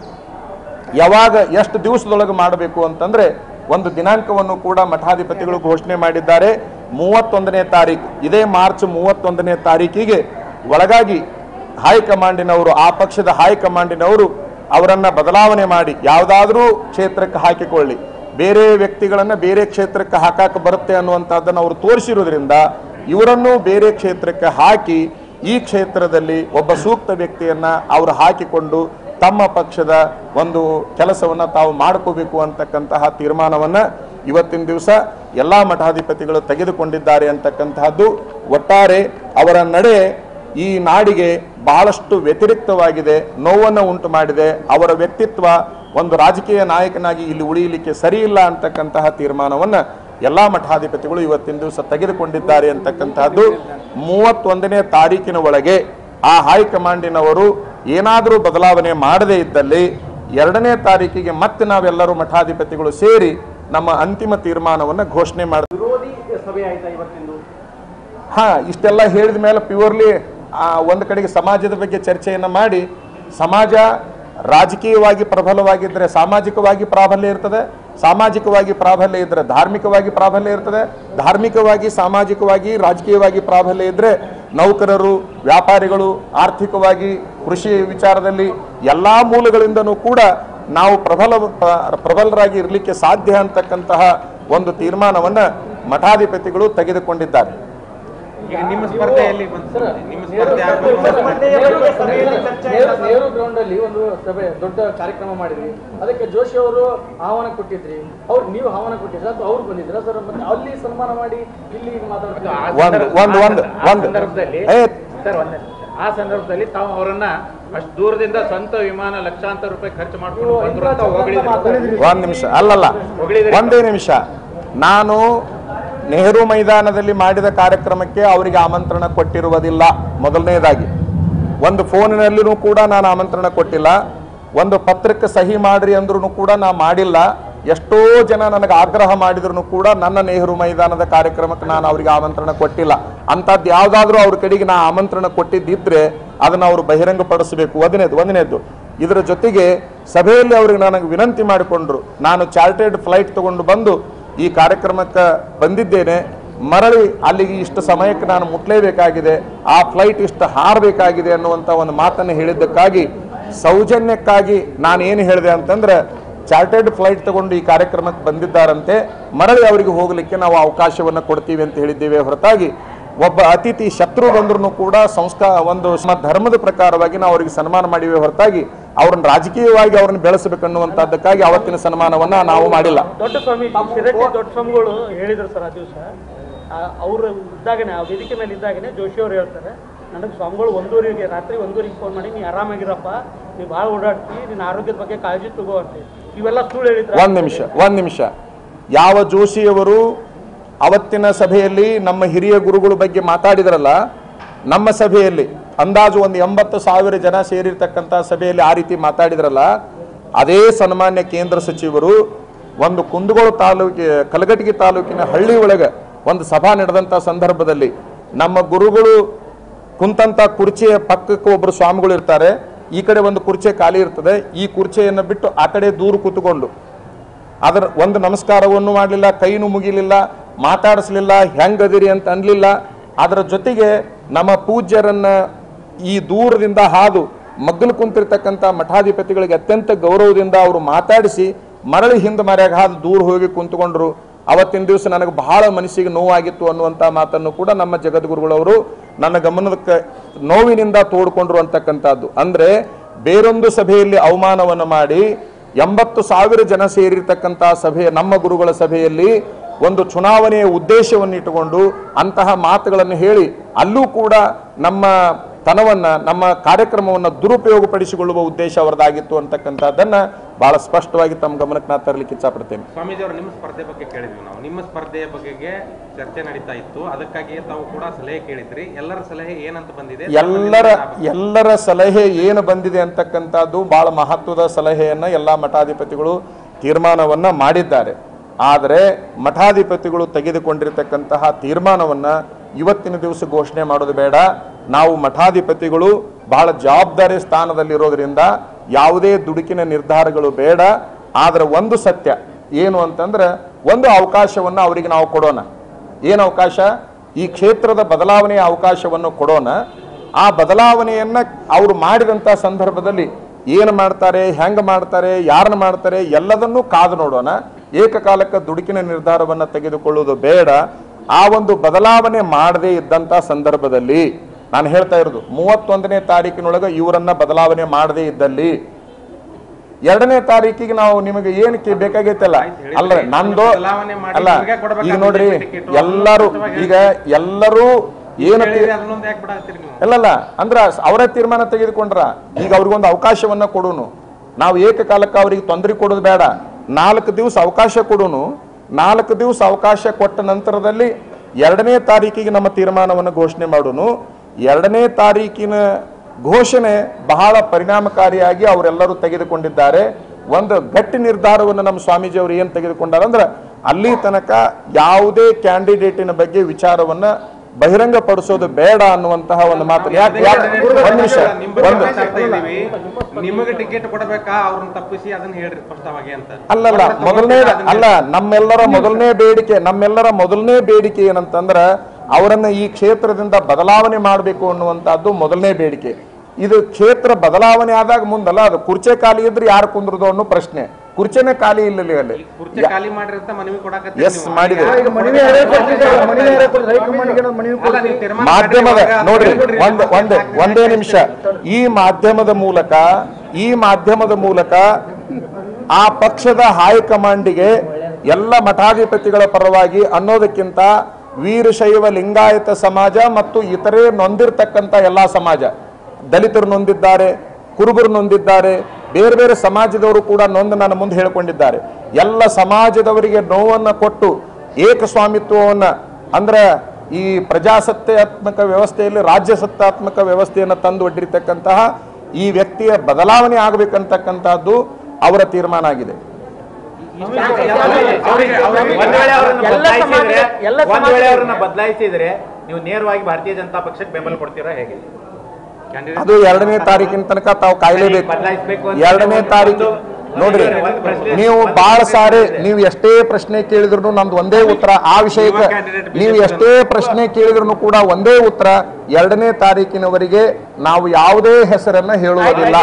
ಯಾವಾಗ ಎಷ್ಟು ದಿವಸದೊಳಗೆ ಮಾಡಬೇಕು ಅಂತಂದರೆ ಒಂದು ದಿನಾಂಕವನ್ನು ಕೂಡ ಮಠಾಧಿಪತಿಗಳು ಘೋಷಣೆ ಮಾಡಿದ್ದಾರೆ. 31ನೇ ತಾರೀಕು, ಇದೇ ಮಾರ್ಚ್ 31ನೇ ತಾರೀಕಿಗೆ ಒಳಗಾಗಿ ಹೈಕಮಾಂಡಿನವರು, ಆ ಪಕ್ಷದ ಹೈಕಮಾಂಡಿನವರು ಅವರನ್ನು ಬದಲಾವಣೆ ಮಾಡಿ ಯಾವುದಾದ್ರೂ ಕ್ಷೇತ್ರಕ್ಕೆ ಹಾಕಿಕೊಳ್ಳಿ, ಬೇರೆ ವ್ಯಕ್ತಿಗಳನ್ನು ಬೇರೆ ಕ್ಷೇತ್ರಕ್ಕೆ ಹಾಕಕ್ಕೆ ಬರುತ್ತೆ ಅನ್ನುವಂಥದ್ದನ್ನು ಅವರು ತೋರಿಸಿರೋದ್ರಿಂದ ಇವರನ್ನು ಬೇರೆ ಕ್ಷೇತ್ರಕ್ಕೆ ಹಾಕಿ ಈ ಕ್ಷೇತ್ರದಲ್ಲಿ ಒಬ್ಬ ಸೂಕ್ತ ವ್ಯಕ್ತಿಯನ್ನು ಅವರು ಹಾಕಿಕೊಂಡು ತಮ್ಮ ಪಕ್ಷದ ಒಂದು ಕೆಲಸವನ್ನು ತಾವು ಮಾಡ್ಕೋಬೇಕು ಅಂತಕ್ಕಂತಹ ತೀರ್ಮಾನವನ್ನು ಇವತ್ತಿನ ದಿವಸ ಎಲ್ಲ ಮಠಾಧಿಪತಿಗಳು ತೆಗೆದುಕೊಂಡಿದ್ದಾರೆ ಅಂತಕ್ಕಂತಹದ್ದು. ಒಟ್ಟಾರೆ ಅವರ ನಡೆ ಈ ನಾಡಿಗೆ ಬಹಳಷ್ಟು ವ್ಯತಿರಿಕ್ತವಾಗಿದೆ, ನೋವನ್ನು ಉಂಟು ಮಾಡಿದೆ. ಅವರ ವ್ಯಕ್ತಿತ್ವ ಒಂದು ರಾಜಕೀಯ ನಾಯಕನಾಗಿ ಇಲ್ಲಿ ಉಳಿಯಲಿಕ್ಕೆ ಸರಿಯಿಲ್ಲ ಅಂತಕ್ಕಂತಹ ತೀರ್ಮಾನವನ್ನು ಎಲ್ಲ ಮಠಾಧಿಪತಿಗಳು ಇವತ್ತಿನ ದಿವಸ ತೆಗೆದುಕೊಂಡಿದ್ದಾರೆ ಅಂತಕ್ಕಂತಹದ್ದು. 31ನೇ ತಾರೀಕಿನ ಒಳಗೆ ಆ ಹೈಕಮಾಂಡಿನವರು ಏನಾದರೂ ಬದಲಾವಣೆ ಮಾಡದೇ ಇದ್ದಲ್ಲಿ 2ನೇ ತಾರೀಕಿಗೆ ಮತ್ತೆ ನಾವೆಲ್ಲರೂ ಮಠಾಧಿಪತಿಗಳು ಸೇರಿ ನಮ್ಮ ಅಂತಿಮ ತೀರ್ಮಾನವನ್ನು ಘೋಷಣೆ ಮಾಡಿದ್ವಿ. ಇಷ್ಟೆಲ್ಲ ಹೇಳಿದ ಮೇಲೆ ಪ್ಯೂರ್ಲಿ ಒಂದು ಕಡೆಗೆ ಸಮಾಜದ ಬಗ್ಗೆ ಚರ್ಚೆಯನ್ನು ಮಾಡಿ, ಸಮಾಜ ರಾಜಕೀಯವಾಗಿ ಪ್ರಬಲವಾಗಿದ್ದರೆ ಸಾಮಾಜಿಕವಾಗಿ ಪ್ರಾಬಲ್ಯ ಇರ್ತದೆ, ಸಾಮಾಜಿಕವಾಗಿ ಪ್ರಾಬಲ್ಯ ಇದ್ದರೆ ಧಾರ್ಮಿಕವಾಗಿ ಪ್ರಾಬಲ್ಯ ಇರ್ತದೆ, ಧಾರ್ಮಿಕವಾಗಿ ಸಾಮಾಜಿಕವಾಗಿ ರಾಜಕೀಯವಾಗಿ ಪ್ರಾಬಲ್ಯ ಇದ್ದರೆ ನೌಕರರು, ವ್ಯಾಪಾರಿಗಳು, ಆರ್ಥಿಕವಾಗಿ ಕೃಷಿ ವಿಚಾರದಲ್ಲಿ ಎಲ್ಲ ಮೂಲಗಳಿಂದನೂ ಕೂಡ ನಾವು ಪ್ರಬಲರಾಗಿ ಇರಲಿಕ್ಕೆ ಸಾಧ್ಯ ಅಂತಕ್ಕಂತಹ ಒಂದು ತೀರ್ಮಾನವನ್ನು ಮಠಾಧಿಪತಿಗಳು ತೆಗೆದುಕೊಂಡಿದ್ದಾರೆ. ನಿಮ್ಮ ಸ್ಪರ್ಧೆಯಲ್ಲಿ ನೆಹರು ಗ್ರೌಂಡ್ ಅಲ್ಲಿ ಒಂದು ಸಭೆ ದೊಡ್ಡ ಕಾರ್ಯಕ್ರಮ ಮಾಡಿದ್ರಿ, ಅದಕ್ಕೆ ಜೋಶಿ ಅವರು ಆಹ್ವಾನ ಕೊಟ್ಟಿದ್ರಿ, ನೀವು ಆಹ್ವಾನ ಕೊಟ್ಟಿದ್ರ ಅಥವಾ ಅವ್ರು ಬಂದಿದ್ರ ಸರ್? ಮತ್ತೆ ಅಲ್ಲಿ ಸನ್ಮಾನ ಮಾಡಿ ಇಲ್ಲಿ ಆ ಸಂದರ್ಭದಲ್ಲಿ ತಾವು ಅವರನ್ನ ಅಷ್ಟು ದೂರದಿಂದ ಸ್ವಂತ ವಿಮಾನ ಲಕ್ಷಾಂತರ ರೂಪಾಯಿ ಖರ್ಚು ಮಾಡ್ಕೊಂಡು ಒಂದ್ ನಿಮಿಷ ಅಲ್ಲಲ್ಲ, ಒಂದೇ ನಿಮಿಷ. ನಾನು ನೆಹರು ಮೈದಾನದಲ್ಲಿ ಮಾಡಿದ ಕಾರ್ಯಕ್ರಮಕ್ಕೆ ಅವರಿಗೆ ಆಮಂತ್ರಣ ಕೊಟ್ಟಿರುವುದಿಲ್ಲ. ಮೊದಲನೇದಾಗಿ ಒಂದು ಫೋನಿನಲ್ಲಿನೂ ಕೂಡ ನಾನು ಆಮಂತ್ರಣ ಕೊಟ್ಟಿಲ್ಲ, ಒಂದು ಪತ್ರಕ್ಕೆ ಸಹಿ ಮಾಡ್ರಿ ಅಂದ್ರೂ ಕೂಡ ನಾನು ಮಾಡಿಲ್ಲ. ಎಷ್ಟೋ ಜನ ನನಗೆ ಆಗ್ರಹ ಮಾಡಿದ್ರು ಕೂಡ ನನ್ನ ನೆಹರು ಮೈದಾನದ ಕಾರ್ಯಕ್ರಮಕ್ಕೆ ನಾನು ಅವರಿಗೆ ಆಮಂತ್ರಣ ಕೊಟ್ಟಿಲ್ಲ. ಅಂಥದ್ದು ಯಾವುದಾದ್ರೂ ಅವ್ರ ಕಡೆಗೆ ನಾ ಆಮಂತ್ರಣ ಕೊಟ್ಟಿದ್ದಿದ್ರೆ ಅದನ್ನು ಅವರು ಬಹಿರಂಗಪಡಿಸಬೇಕು. ಒಂದನೇದು. ಇದರ ಜೊತೆಗೆ ಸಭೆಯಲ್ಲಿ ಅವ್ರಿಗೆ ನನಗೆ ವಿನಂತಿ ಮಾಡಿಕೊಂಡ್ರು, ನಾನು ಚಾರ್ಟರ್ಡ್ ಫ್ಲೈಟ್ ತಗೊಂಡು ಬಂದು ಈ ಕಾರ್ಯಕ್ರಮಕ್ಕೆ ಬಂದಿದ್ದೇನೆ, ಮರಳಿ ಅಲ್ಲಿಗೆ ಇಷ್ಟು ಸಮಯಕ್ಕೆ ನಾನು ಮುಟ್ಲೇಬೇಕಾಗಿದೆ, ಆ ಫ್ಲೈಟ್ ಇಷ್ಟು ಹಾರಬೇಕಾಗಿದೆ ಅನ್ನುವಂಥ ಒಂದು ಮಾತನ್ನು ಹೇಳಿದ್ದಕ್ಕಾಗಿ ಸೌಜನ್ಯಕ್ಕಾಗಿ ನಾನು ಏನು ಹೇಳಿದೆ ಅಂತಂದ್ರೆ, ಚಾರ್ಟರ್ಡ್ ಫ್ಲೈಟ್ ತಗೊಂಡು ಈ ಕಾರ್ಯಕ್ರಮಕ್ಕೆ ಬಂದಿದ್ದಾರಂತೆ, ಮರಳಿ ಅವರಿಗೆ ಹೋಗಲಿಕ್ಕೆ ನಾವು ಅವಕಾಶವನ್ನು ಕೊಡ್ತೀವಿ ಅಂತ ಹೇಳಿದ್ದೇವೆ ಹೊರತಾಗಿ ಒಬ್ಬ ಅತಿಥಿ ಶತ್ರು ಬಂದ್ರೂ ಕೂಡ ಒಂದು ಧರ್ಮದ ಪ್ರಕಾರವಾಗಿ ನಾವು ಅವರಿಗೆ ಸನ್ಮಾನ ಮಾಡಿವೆ ಹೊರತಾಗಿ ಅವ್ರನ್ನ ರಾಜಕೀಯವಾಗಿ ಅವ್ರನ್ನ ಬೆಳೆಸಬೇಕನ್ನುವಂಥದ್ದಕ್ಕಾಗಿ ಅವತ್ತಿನ ಸನ್ಮಾನವನ್ನ ನಾವು ಮಾಡಿಲ್ಲ. ದೊಡ್ಡ ಸ್ವಾಮಿಗಳು ಹೇಳಿದ್ರು ಸರ್ ಆ ದಿವಸ, ಅವರು ಇದ್ದಾಗನೇ ಆ ವೇದಿಕೆ ಮೇಲೆ ಇದ್ದಾಗನೇ ಜೋಶಿ ಅವರು ಹೇಳ್ತಾರೆ, ನನಗೆ ಸ್ವಾಮಿಗಳು ರಾತ್ರಿ 1:00 ಫೋನ್ ಮಾಡಿ, ನೀ ಆರಾಮಾಗಿರಪ್ಪ, ನೀವು ಭಾಳ ಓಡಾಡ್ತಿ, ನಿನ್ನ ಆರೋಗ್ಯದ ಬಗ್ಗೆ ಕಾಳಜಿ ತಗೋ ಅಂತ. ಇವೆಲ್ಲ ಸುಳ್ಳು ಹೇಳಿದ್ರು. ಒಂದ್ ನಿಮಿಷ. ಯಾವ ಜೋಶಿಯವರು ಅವತ್ತಿನ ಸಭೆಯಲ್ಲಿ ನಮ್ಮ ಹಿರಿಯ ಗುರುಗಳ ಬಗ್ಗೆ ಮಾತಾಡಿದ್ರಲ್ಲ, ನಮ್ಮ ಸಭೆಯಲ್ಲಿ ಅಂದಾಜು ಒಂದು 80,000 ಜನ ಸೇರಿರ್ತಕ್ಕಂಥ ಸಭೆಯಲ್ಲಿ ಆ ರೀತಿ ಮಾತಾಡಿದ್ರಲ್ಲ, ಅದೇ ಸನ್ಮಾನ್ಯ ಕೇಂದ್ರ ಸಚಿವರು ಒಂದು ಕುಂದಗೋಳ ತಾಲೂಕಿನ ಕಲಘಟಗಿ ತಾಲೂಕಿನ ಹಳ್ಳಿ ಒಳಗೆ ಒಂದು ಸಭಾ ನಡೆದಂಥ ಸಂದರ್ಭದಲ್ಲಿ ನಮ್ಮ ಗುರುಗಳು ಕುಂತಂಥ ಕುರ್ಚಿಯ ಪಕ್ಕಕ್ಕೆ ಒಬ್ಬರು ಸ್ವಾಮಿಗಳು ಇರ್ತಾರೆ, ಈ ಕಡೆ ಒಂದು ಕುರ್ಚಿ ಖಾಲಿ ಇರ್ತದೆ, ಈ ಕುರ್ಚಿಯನ್ನು ಬಿಟ್ಟು ಆ ಕಡೆ ದೂರ ಕೂತ್ಕೊಂಡು ಅದರ ಒಂದು ನಮಸ್ಕಾರವನ್ನು ಮಾಡಲಿಲ್ಲ, ಕೈನೂ ಮುಗಿಲಿಲ್ಲ, ಮಾತಾಡಿಸ್ಲಿಲ್ಲ, ಹೆಂಗದಿರಿ ಅಂತ ಅನ್ಲಿಲ್ಲ. ಅದರ ಜೊತೆಗೆ ನಮ್ಮ ಪೂಜ್ಯರನ್ನ ಈ ದೂರದಿಂದ ಹಾದು ಮಗ್ಗಲು ಕುಂತಿರ್ತಕ್ಕಂಥ ಮಠಾಧಿಪತಿಗಳಿಗೆ ಅತ್ಯಂತ ಗೌರವದಿಂದ ಅವರು ಮಾತಾಡಿಸಿ ಮರಳಿ ಹಿಂದೆ ಮರ್ಯಾಗ ಹಾದು ದೂರ ಹೋಗಿ ಕುಂತ್ಕೊಂಡ್ರು. ಅವತ್ತಿನ ದಿವಸ ನನಗೆ ಬಹಳ ಮನಸ್ಸಿಗೆ ನೋವಾಗಿತ್ತು ಅನ್ನುವಂಥ ಮಾತನ್ನು ಕೂಡ ನಮ್ಮ ಜಗದ್ಗುರುಗಳವರು ನನ್ನ ಗಮನಕ್ಕೆ ನೋವಿನಿಂದ ತೋಡ್ಕೊಂಡ್ರು ಅಂತಕ್ಕಂಥದ್ದು. ಅಂದರೆ ಬೇರೊಂದು ಸಭೆಯಲ್ಲಿ ಅವಮಾನವನ್ನು ಮಾಡಿ 80,000 ಜನ ಸೇರಿರ್ತಕ್ಕಂಥ ಸಭೆ, ನಮ್ಮ ಗುರುಗಳ ಸಭೆಯಲ್ಲಿ ಒಂದು ಚುನಾವಣೆಯ ಉದ್ದೇಶವನ್ನು ಇಟ್ಟುಕೊಂಡು ಅಂತಹ ಮಾತುಗಳನ್ನು ಹೇಳಿ ಅಲ್ಲೂ ಕೂಡ ನಮ್ಮ ತನವನ್ನ, ನಮ್ಮ ಕಾರ್ಯಕ್ರಮವನ್ನು ದುರುಪಯೋಗಪಡಿಸಿಕೊಳ್ಳುವ ಉದ್ದೇಶ ಅವರದಾಗಿತ್ತು ಅಂತಕ್ಕಂಥದ್ದನ್ನ ಬಹಳ ಸ್ಪಷ್ಟವಾಗಿ ತಮ್ಮ ಗಮನಕ್ಕೆ ನಾನು ತರಲಿಕ್ಕೆ ಇಚ್ಛಪಡ್ತೇನೆ. ಸ್ವಾಮೀಜಿ ಅವರು ನಿಮ್ಮ ಸ್ಪರ್ಧೆ ಬಗ್ಗೆ ಕೇಳಿದ್ವಿ ನಾವು. ನಿಮ್ಮ ಸ್ಪರ್ಧೆಯ ಬಗೆಗೆ ಚರ್ಚೆ ನಡೀತಾ ಇತ್ತು, ಅದಕ್ಕಾಗಿ ತಾವು ಕೂಡ ಸಲಹೆ ಕೇಳಿದ್ರಿ. ಎಲ್ಲರ ಸಲಹೆ ಏನಂತ ಬಂದಿದೆ? ಎಲ್ಲರ ಸಲಹೆ ಏನು ಬಂದಿದೆ ಅಂತಕ್ಕಂಥದ್ದು ಬಹಳ ಮಹತ್ವದ ಸಲಹೆಯನ್ನ ಎಲ್ಲಾ ಮಠಾಧಿಪತಿಗಳು ತೀರ್ಮಾನವನ್ನ ಮಾಡಿದ್ದಾರೆ. ಆದರೆ ಮಠಾಧಿಪತಿಗಳು ತೆಗೆದುಕೊಂಡಿರ್ತಕ್ಕಂತಹ ತೀರ್ಮಾನವನ್ನ ಇವತ್ತಿನ ದಿವಸ ಘೋಷಣೆ ಮಾಡೋದು ಬೇಡ. ನಾವು ಮಠಾಧಿಪತಿಗಳು ಬಹಳ ಜವಾಬ್ದಾರಿ ಸ್ಥಾನದಲ್ಲಿರೋದ್ರಿಂದ ಯಾವುದೇ ದುಡುಕಿನ ನಿರ್ಧಾರಗಳು ಬೇಡ. ಆದರೆ ಒಂದು ಸತ್ಯ ಏನು ಅಂತಂದ್ರೆ, ಒಂದು ಅವಕಾಶವನ್ನು ಅವರಿಗೆ ನಾವು ಕೊಡೋಣ. ಏನು ಅವಕಾಶ? ಈ ಕ್ಷೇತ್ರದ ಬದಲಾವಣೆಯ ಅವಕಾಶವನ್ನು ಕೊಡೋಣ. ಆ ಬದಲಾವಣೆಯನ್ನ ಅವರು ಮಾಡಿದಂಥ ಸಂದರ್ಭದಲ್ಲಿ ಏನು ಮಾಡ್ತಾರೆ, ಹೆಂಗೆ ಮಾಡ್ತಾರೆ, ಯಾರನ್ನ ಮಾಡ್ತಾರೆ, ಎಲ್ಲದನ್ನೂ ಕಾದು ನೋಡೋಣ. ಏಕಕಾಲಕ್ಕೆ ದುಡುಕಿನ ನಿರ್ಧಾರವನ್ನು ತೆಗೆದುಕೊಳ್ಳುವುದು ಬೇಡ. ಆ ಒಂದು ಬದಲಾವಣೆ ಮಾಡದೇ ಇದ್ದಂಥ ಸಂದರ್ಭದಲ್ಲಿ ನಾನು ಹೇಳ್ತಾ ಇರೋದು 31ನೇ ತಾರೀಕಿನೊಳಗೆ ಇವರನ್ನ ಬದಲಾವಣೆ ಮಾಡದೇ ಇದ್ದಲ್ಲಿ 2ನೇ ತಾರೀಕಿಗೆ ನಾವು ನಿಮಗೆ ಏನಕ್ಕೆ ಬೇಕಾಗೈತಲ್ಲ, ಅಲ್ಲ ನಂದು ಅಲ್ಲ, ಈಗ ನೋಡ್ರಿ ಎಲ್ಲರೂ ಏನು ಅಲ್ಲಲ್ಲ ಅಂದ್ರೆ ಅವರ ತೀರ್ಮಾನ ತೆಗೆದುಕೊಂಡ್ರ. ಈಗ ಅವ್ರಿಗೊಂದು ಅವಕಾಶವನ್ನ ಕೊಡೋನು. ನಾವು ಏಕಕಾಲಕ್ಕೆ ಅವ್ರಿಗೆ ತೊಂದರೆ ಕೊಡೋದು ಬೇಡ. 4 ದಿವಸ ಅವಕಾಶ ಕೊಡೋನು. 4 ದಿವಸ ಅವಕಾಶ ಕೊಟ್ಟ ನಂತರದಲ್ಲಿ 2ನೇ ತಾರೀಕಿಗೆ ನಮ್ಮ ತೀರ್ಮಾನವನ್ನು ಘೋಷಣೆ ಮಾಡೋನು. 2ನೇ ತಾರೀಕಿನ ಘೋಷಣೆ ಬಹಳ ಪರಿಣಾಮಕಾರಿಯಾಗಿ ಅವರೆಲ್ಲರೂ ತೆಗೆದುಕೊಂಡಿದ್ದಾರೆ. ಒಂದು ಗಟ್ಟಿ ನಿರ್ಧಾರವನ್ನು ನಮ್ಮ ಸ್ವಾಮೀಜಿ ಅವರು ಏನು ತೆಗೆದುಕೊಂಡಾರೆ ಅಂದ್ರೆ, ಅಲ್ಲಿ ತನಕ ಯಾವುದೇ ಕ್ಯಾಂಡಿಡೇಟಿನ ಬಗ್ಗೆ ವಿಚಾರವನ್ನ ಬಹಿರಂಗ ಪಡಿಸೋದು ಬೇಡ ಅನ್ನುವಂತಹ ಒಂದು ಮಾತು. ಒಂದ್ ನಿಮಿಷ, ನಿಮಗೆ ಟಿಕೆಟ್ ಕೊಡಬೇಕಾ, ಅವ್ರನ್ನ ತಪ್ಪಿಸಿ ಅದನ್ನ ಹೇಳ್ರಿ ಸ್ಪಷ್ಟವಾಗಿ ಅಂತ. ಅಲ್ಲಲ್ಲ, ಅಲ್ಲ ನಮ್ಮೆಲ್ಲರ ಮೊದಲನೇ ಬೇಡಿಕೆ ಏನಂತಂದ್ರ, ಅವರನ್ನ ಈ ಕ್ಷೇತ್ರದಿಂದ ಬದಲಾವಣೆ ಮಾಡಬೇಕು ಅನ್ನುವಂತಹದ್ದು ಮೊದಲನೇ ಬೇಡಿಕೆ. ಇದು ಕ್ಷೇತ್ರ ಬದಲಾವಣೆ ಆದಾಗ ಮುಂದಲ್ಲ, ಅದು ಕುರ್ಚೆ ಖಾಲಿ ಇದ್ರೆ ಯಾರು ಕುಂದ್ರದು ಅನ್ನೋ ಪ್ರಶ್ನೆ. ಕುರ್ಚೆನೇ ಖಾಲಿ ಇಲ್ಲ ಅಲ್ಲಿ. ಎಸ್ ಮಾಡಿದೆ. ಮಾಧ್ಯಮದ ನೋಡ್ರಿ, ಒಂದೇ ನಿಮಿಷ. ಈ ಮಾಧ್ಯಮದ ಮೂಲಕ ಆ ಪಕ್ಷದ ಹೈಕಮಾಂಡಿಗೆ ಎಲ್ಲ ಮಠಾಧಿಪತಿಗಳ ಪರವಾಗಿ ಅನ್ನೋದಕ್ಕಿಂತ ವೀರಶೈವ ಲಿಂಗಾಯತ ಸಮಾಜ ಮತ್ತು ಇತರೆ ನೊಂದಿರ್ತಕ್ಕಂಥ ಎಲ್ಲಾ ಸಮಾಜ, ದಲಿತರು ನೊಂದಿದ್ದಾರೆ, ಕುರುಬರು ನೊಂದಿದ್ದಾರೆ, ಬೇರೆ ಬೇರೆ ಸಮಾಜದವರು ಕೂಡ ನೊಂದು ನನ್ನ ಮುಂದೆ ಹೇಳಿಕೊಂಡಿದ್ದಾರೆ. ಎಲ್ಲ ಸಮಾಜದವರಿಗೆ ನೋವನ್ನು ಕೊಟ್ಟು ಏಕಸ್ವಾಮಿತ್ವವನ್ನು ಅಂದ್ರೆ ಈ ಪ್ರಜಾಸತ್ತಾತ್ಮಕ ವ್ಯವಸ್ಥೆಯಲ್ಲಿ ರಾಜ್ಯ ಸತ್ತಾತ್ಮಕ ವ್ಯವಸ್ಥೆಯನ್ನು ತಂದು ಒಡ್ಡಿರ್ತಕ್ಕಂತಹ ಈ ವ್ಯಕ್ತಿಯ ಬದಲಾವಣೆ ಆಗಬೇಕಂತಕ್ಕಂತಹದ್ದು ಅವರ ತೀರ್ಮಾನ ಆಗಿದೆ. ಬದಲಾಯಿಸಿದ್ರೆ ನೀವು ನೇರವಾಗಿ ಭಾರತೀಯ ಜನತಾ ಪಕ್ಷಕ್ಕೆ ಬೆಂಬಲ ಕೊಡ್ತೀರಾ ಹೇಗೆ? ಅದು 2ನೇ ತಾರೀಕಿನ ತನಕ ತಾವು ಕಾಯಲೇಬೇಕು. 2ನೇ ತಾರೀಕು ನೋಡ್ರಿ, ನೀವು ಬಹಳ ಸಾರಿ ನೀವು ಎಷ್ಟೇ ಪ್ರಶ್ನೆ ಕೇಳಿದ್ರು ನಮ್ದು ಒಂದೇ ಉತ್ತರ. ಆ ವಿಷಯಕ್ಕೆ ನೀವು ಎಷ್ಟೇ ಪ್ರಶ್ನೆ ಕೇಳಿದ್ರು ಕೂಡ ಒಂದೇ ಉತ್ತರ. 2ನೇ ತಾರೀಕಿನವರೆಗೆ ನಾವು ಯಾವುದೇ ಹೆಸರನ್ನ ಹೇಳುವುದಿಲ್ಲ.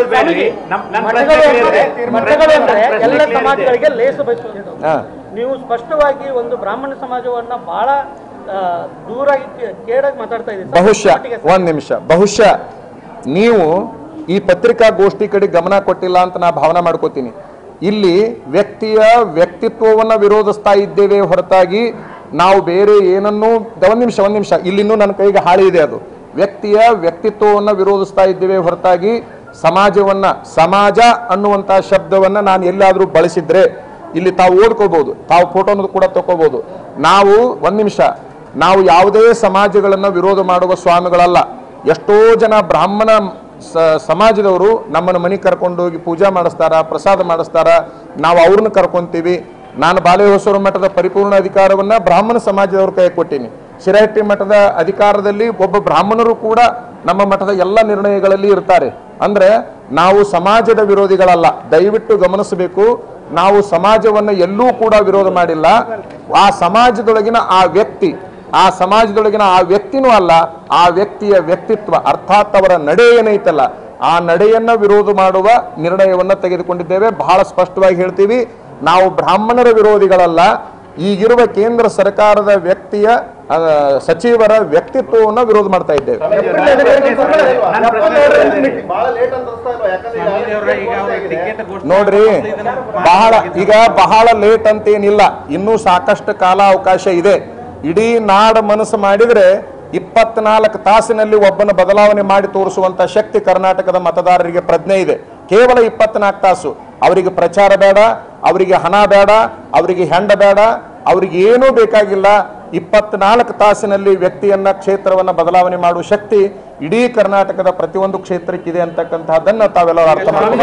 ಎಲ್ಲ ಸಮಾಜಗಳಿಗೆ ಲೇಸು ಬಯಸುವುದು. ನೀವು ಸ್ಪಷ್ಟವಾಗಿ ಒಂದು ಬ್ರಾಹ್ಮಣ ಸಮಾಜವನ್ನ ಬಹಳ ದೂರಾಗಿ ಕೇಡಾಗಿ ಮಾತಾಡ್ತಾ ಇದ್ದೀರಿ. ಬಹುಶಃ ನೀವು ಈ ಪತ್ರಿಕಾಗೋಷ್ಠಿ ಕಡೆ ಗಮನ ಕೊಟ್ಟಿಲ್ಲ ಅಂತ ನಾ ಭಾವನೆ ಮಾಡ್ಕೋತೀನಿ. ಇಲ್ಲಿ ವ್ಯಕ್ತಿಯ ವ್ಯಕ್ತಿತ್ವವನ್ನು ವಿರೋಧಿಸ್ತಾ ಇದ್ದೇವೆ ಹೊರತಾಗಿ ನಾವು ಬೇರೆ ಏನನ್ನೂ ಒಂದ್ ನಿಮಿಷ ಇಲ್ಲಿನ್ನೂ ನನ್ನ ಕೈಗೆ ಹಾಳಿ ಇದೆ. ಅದು ವ್ಯಕ್ತಿಯ ವ್ಯಕ್ತಿತ್ವವನ್ನು ವಿರೋಧಿಸ್ತಾ ಇದ್ದೇವೆ ಹೊರತಾಗಿ ಸಮಾಜ ಅನ್ನುವಂಥ ಶಬ್ದವನ್ನ ನಾನು ಎಲ್ಲಾದರೂ ಬಳಸಿದ್ರೆ ಇಲ್ಲಿ ತಾವು ಓದ್ಕೋಬಹುದು, ತಾವು ಫೋಟೋನು ಕೂಡ ತಗೋಬಹುದು. ನಾವು ಯಾವುದೇ ಸಮಾಜಗಳನ್ನು ವಿರೋಧ ಮಾಡುವ ಸ್ವಾಮಿಗಳಲ್ಲ. ಎಷ್ಟೋ ಜನ ಬ್ರಾಹ್ಮಣ ಸಮಾಜದವರು ನಮ್ಮನ್ನು ಮನೆಗೆ ಕರ್ಕೊಂಡು ಹೋಗಿ ಪೂಜಾ ಮಾಡಿಸ್ತಾರ, ಪ್ರಸಾದ ಮಾಡಿಸ್ತಾರ, ನಾವು ಅವ್ರನ್ನ ಕರ್ಕೊಂತೀವಿ. ನಾನು ಬಾಲೆಹೊಸೂರು ಮಠದ ಪರಿಪೂರ್ಣ ಅಧಿಕಾರವನ್ನು ಬ್ರಾಹ್ಮಣ ಸಮಾಜದವ್ರ ಕೈ ಕೊಟ್ಟೀನಿ. ಶಿರಹಟ್ಟಿ ಮಠದ ಅಧಿಕಾರದಲ್ಲಿ ಒಬ್ಬ ಬ್ರಾಹ್ಮಣರು ಕೂಡ ನಮ್ಮ ಮಠದ ಎಲ್ಲ ನಿರ್ಣಯಗಳಲ್ಲಿ ಇರ್ತಾರೆ. ಅಂದ್ರೆ ನಾವು ಸಮಾಜದ ವಿರೋಧಿಗಳಲ್ಲ, ದಯವಿಟ್ಟು ಗಮನಿಸಬೇಕು. ನಾವು ಸಮಾಜವನ್ನು ಎಲ್ಲೂ ಕೂಡ ವಿರೋಧ ಮಾಡಿಲ್ಲ. ಆ ಸಮಾಜದೊಳಗಿನ ಆ ಸಮಾಜದೊಳಗಿನ ಆ ವ್ಯಕ್ತಿನೂ ಅಲ್ಲ, ಆ ವ್ಯಕ್ತಿಯ ವ್ಯಕ್ತಿತ್ವ ಅರ್ಥಾತ್ ಅವರ ನಡೆ ಏನೈತಲ್ಲ, ಆ ನಡೆಯನ್ನ ವಿರೋಧ ಮಾಡುವ ನಿರ್ಣಯವನ್ನ ತೆಗೆದುಕೊಂಡಿದ್ದೇವೆ. ಬಹಳ ಸ್ಪಷ್ಟವಾಗಿ ಹೇಳ್ತೀವಿ, ನಾವು ಬ್ರಾಹ್ಮಣರ ವಿರೋಧಿಗಳಲ್ಲ. ಈಗಿರುವ ಕೇಂದ್ರ ಸರ್ಕಾರದ ವ್ಯಕ್ತಿಯ ಸಚಿವರ ವ್ಯಕ್ತಿತ್ವವನ್ನು ವಿರೋಧ ಮಾಡ್ತಾ ಇದ್ದೇವೆ. ನೋಡ್ರಿ, ಬಹಳ ಲೇಟ್ ಅಂತೇನಿಲ್ಲ, ಇನ್ನೂ ಸಾಕಷ್ಟು ಕಾಲ ಅವಕಾಶ ಇದೆ. ಇಡೀ ನಾಡು ಮನಸ್ಸು ಮಾಡಿದ್ರೆ 24 ತಾಸಿನಲ್ಲಿ ಒಬ್ಬನ ಬದಲಾವಣೆ ಮಾಡಿ ತೋರಿಸುವಂತ ಶಕ್ತಿ ಕರ್ನಾಟಕದ ಮತದಾರರಿಗೆ ಪ್ರಜ್ಞೆ ಇದೆ. ಕೇವಲ 24 ತಾಸು. ಅವರಿಗೆ ಪ್ರಚಾರ ಬೇಡ, ಅವರಿಗೆ ಹಣ ಬೇಡ, ಅವರಿಗೆ ಹೆಂಡ ಬೇಡ, ಅವ್ರಿಗೆ ಏನೂ ಬೇಕಾಗಿಲ್ಲ. 24 ತಾಸಿನಲ್ಲಿ ವ್ಯಕ್ತಿಯನ್ನ, ಕ್ಷೇತ್ರವನ್ನ ಬದಲಾವಣೆ ಮಾಡುವ ಶಕ್ತಿ ಇಡೀ ಕರ್ನಾಟಕದ ಪ್ರತಿಯೊಂದು ಕ್ಷೇತ್ರಕ್ಕಿದೆ ಅಂತಕ್ಕಂತಹದನ್ನ ತಾವೆಲ್ಲರೂ ಅರ್ಥ ಮಾಡ್ತೀವಿ.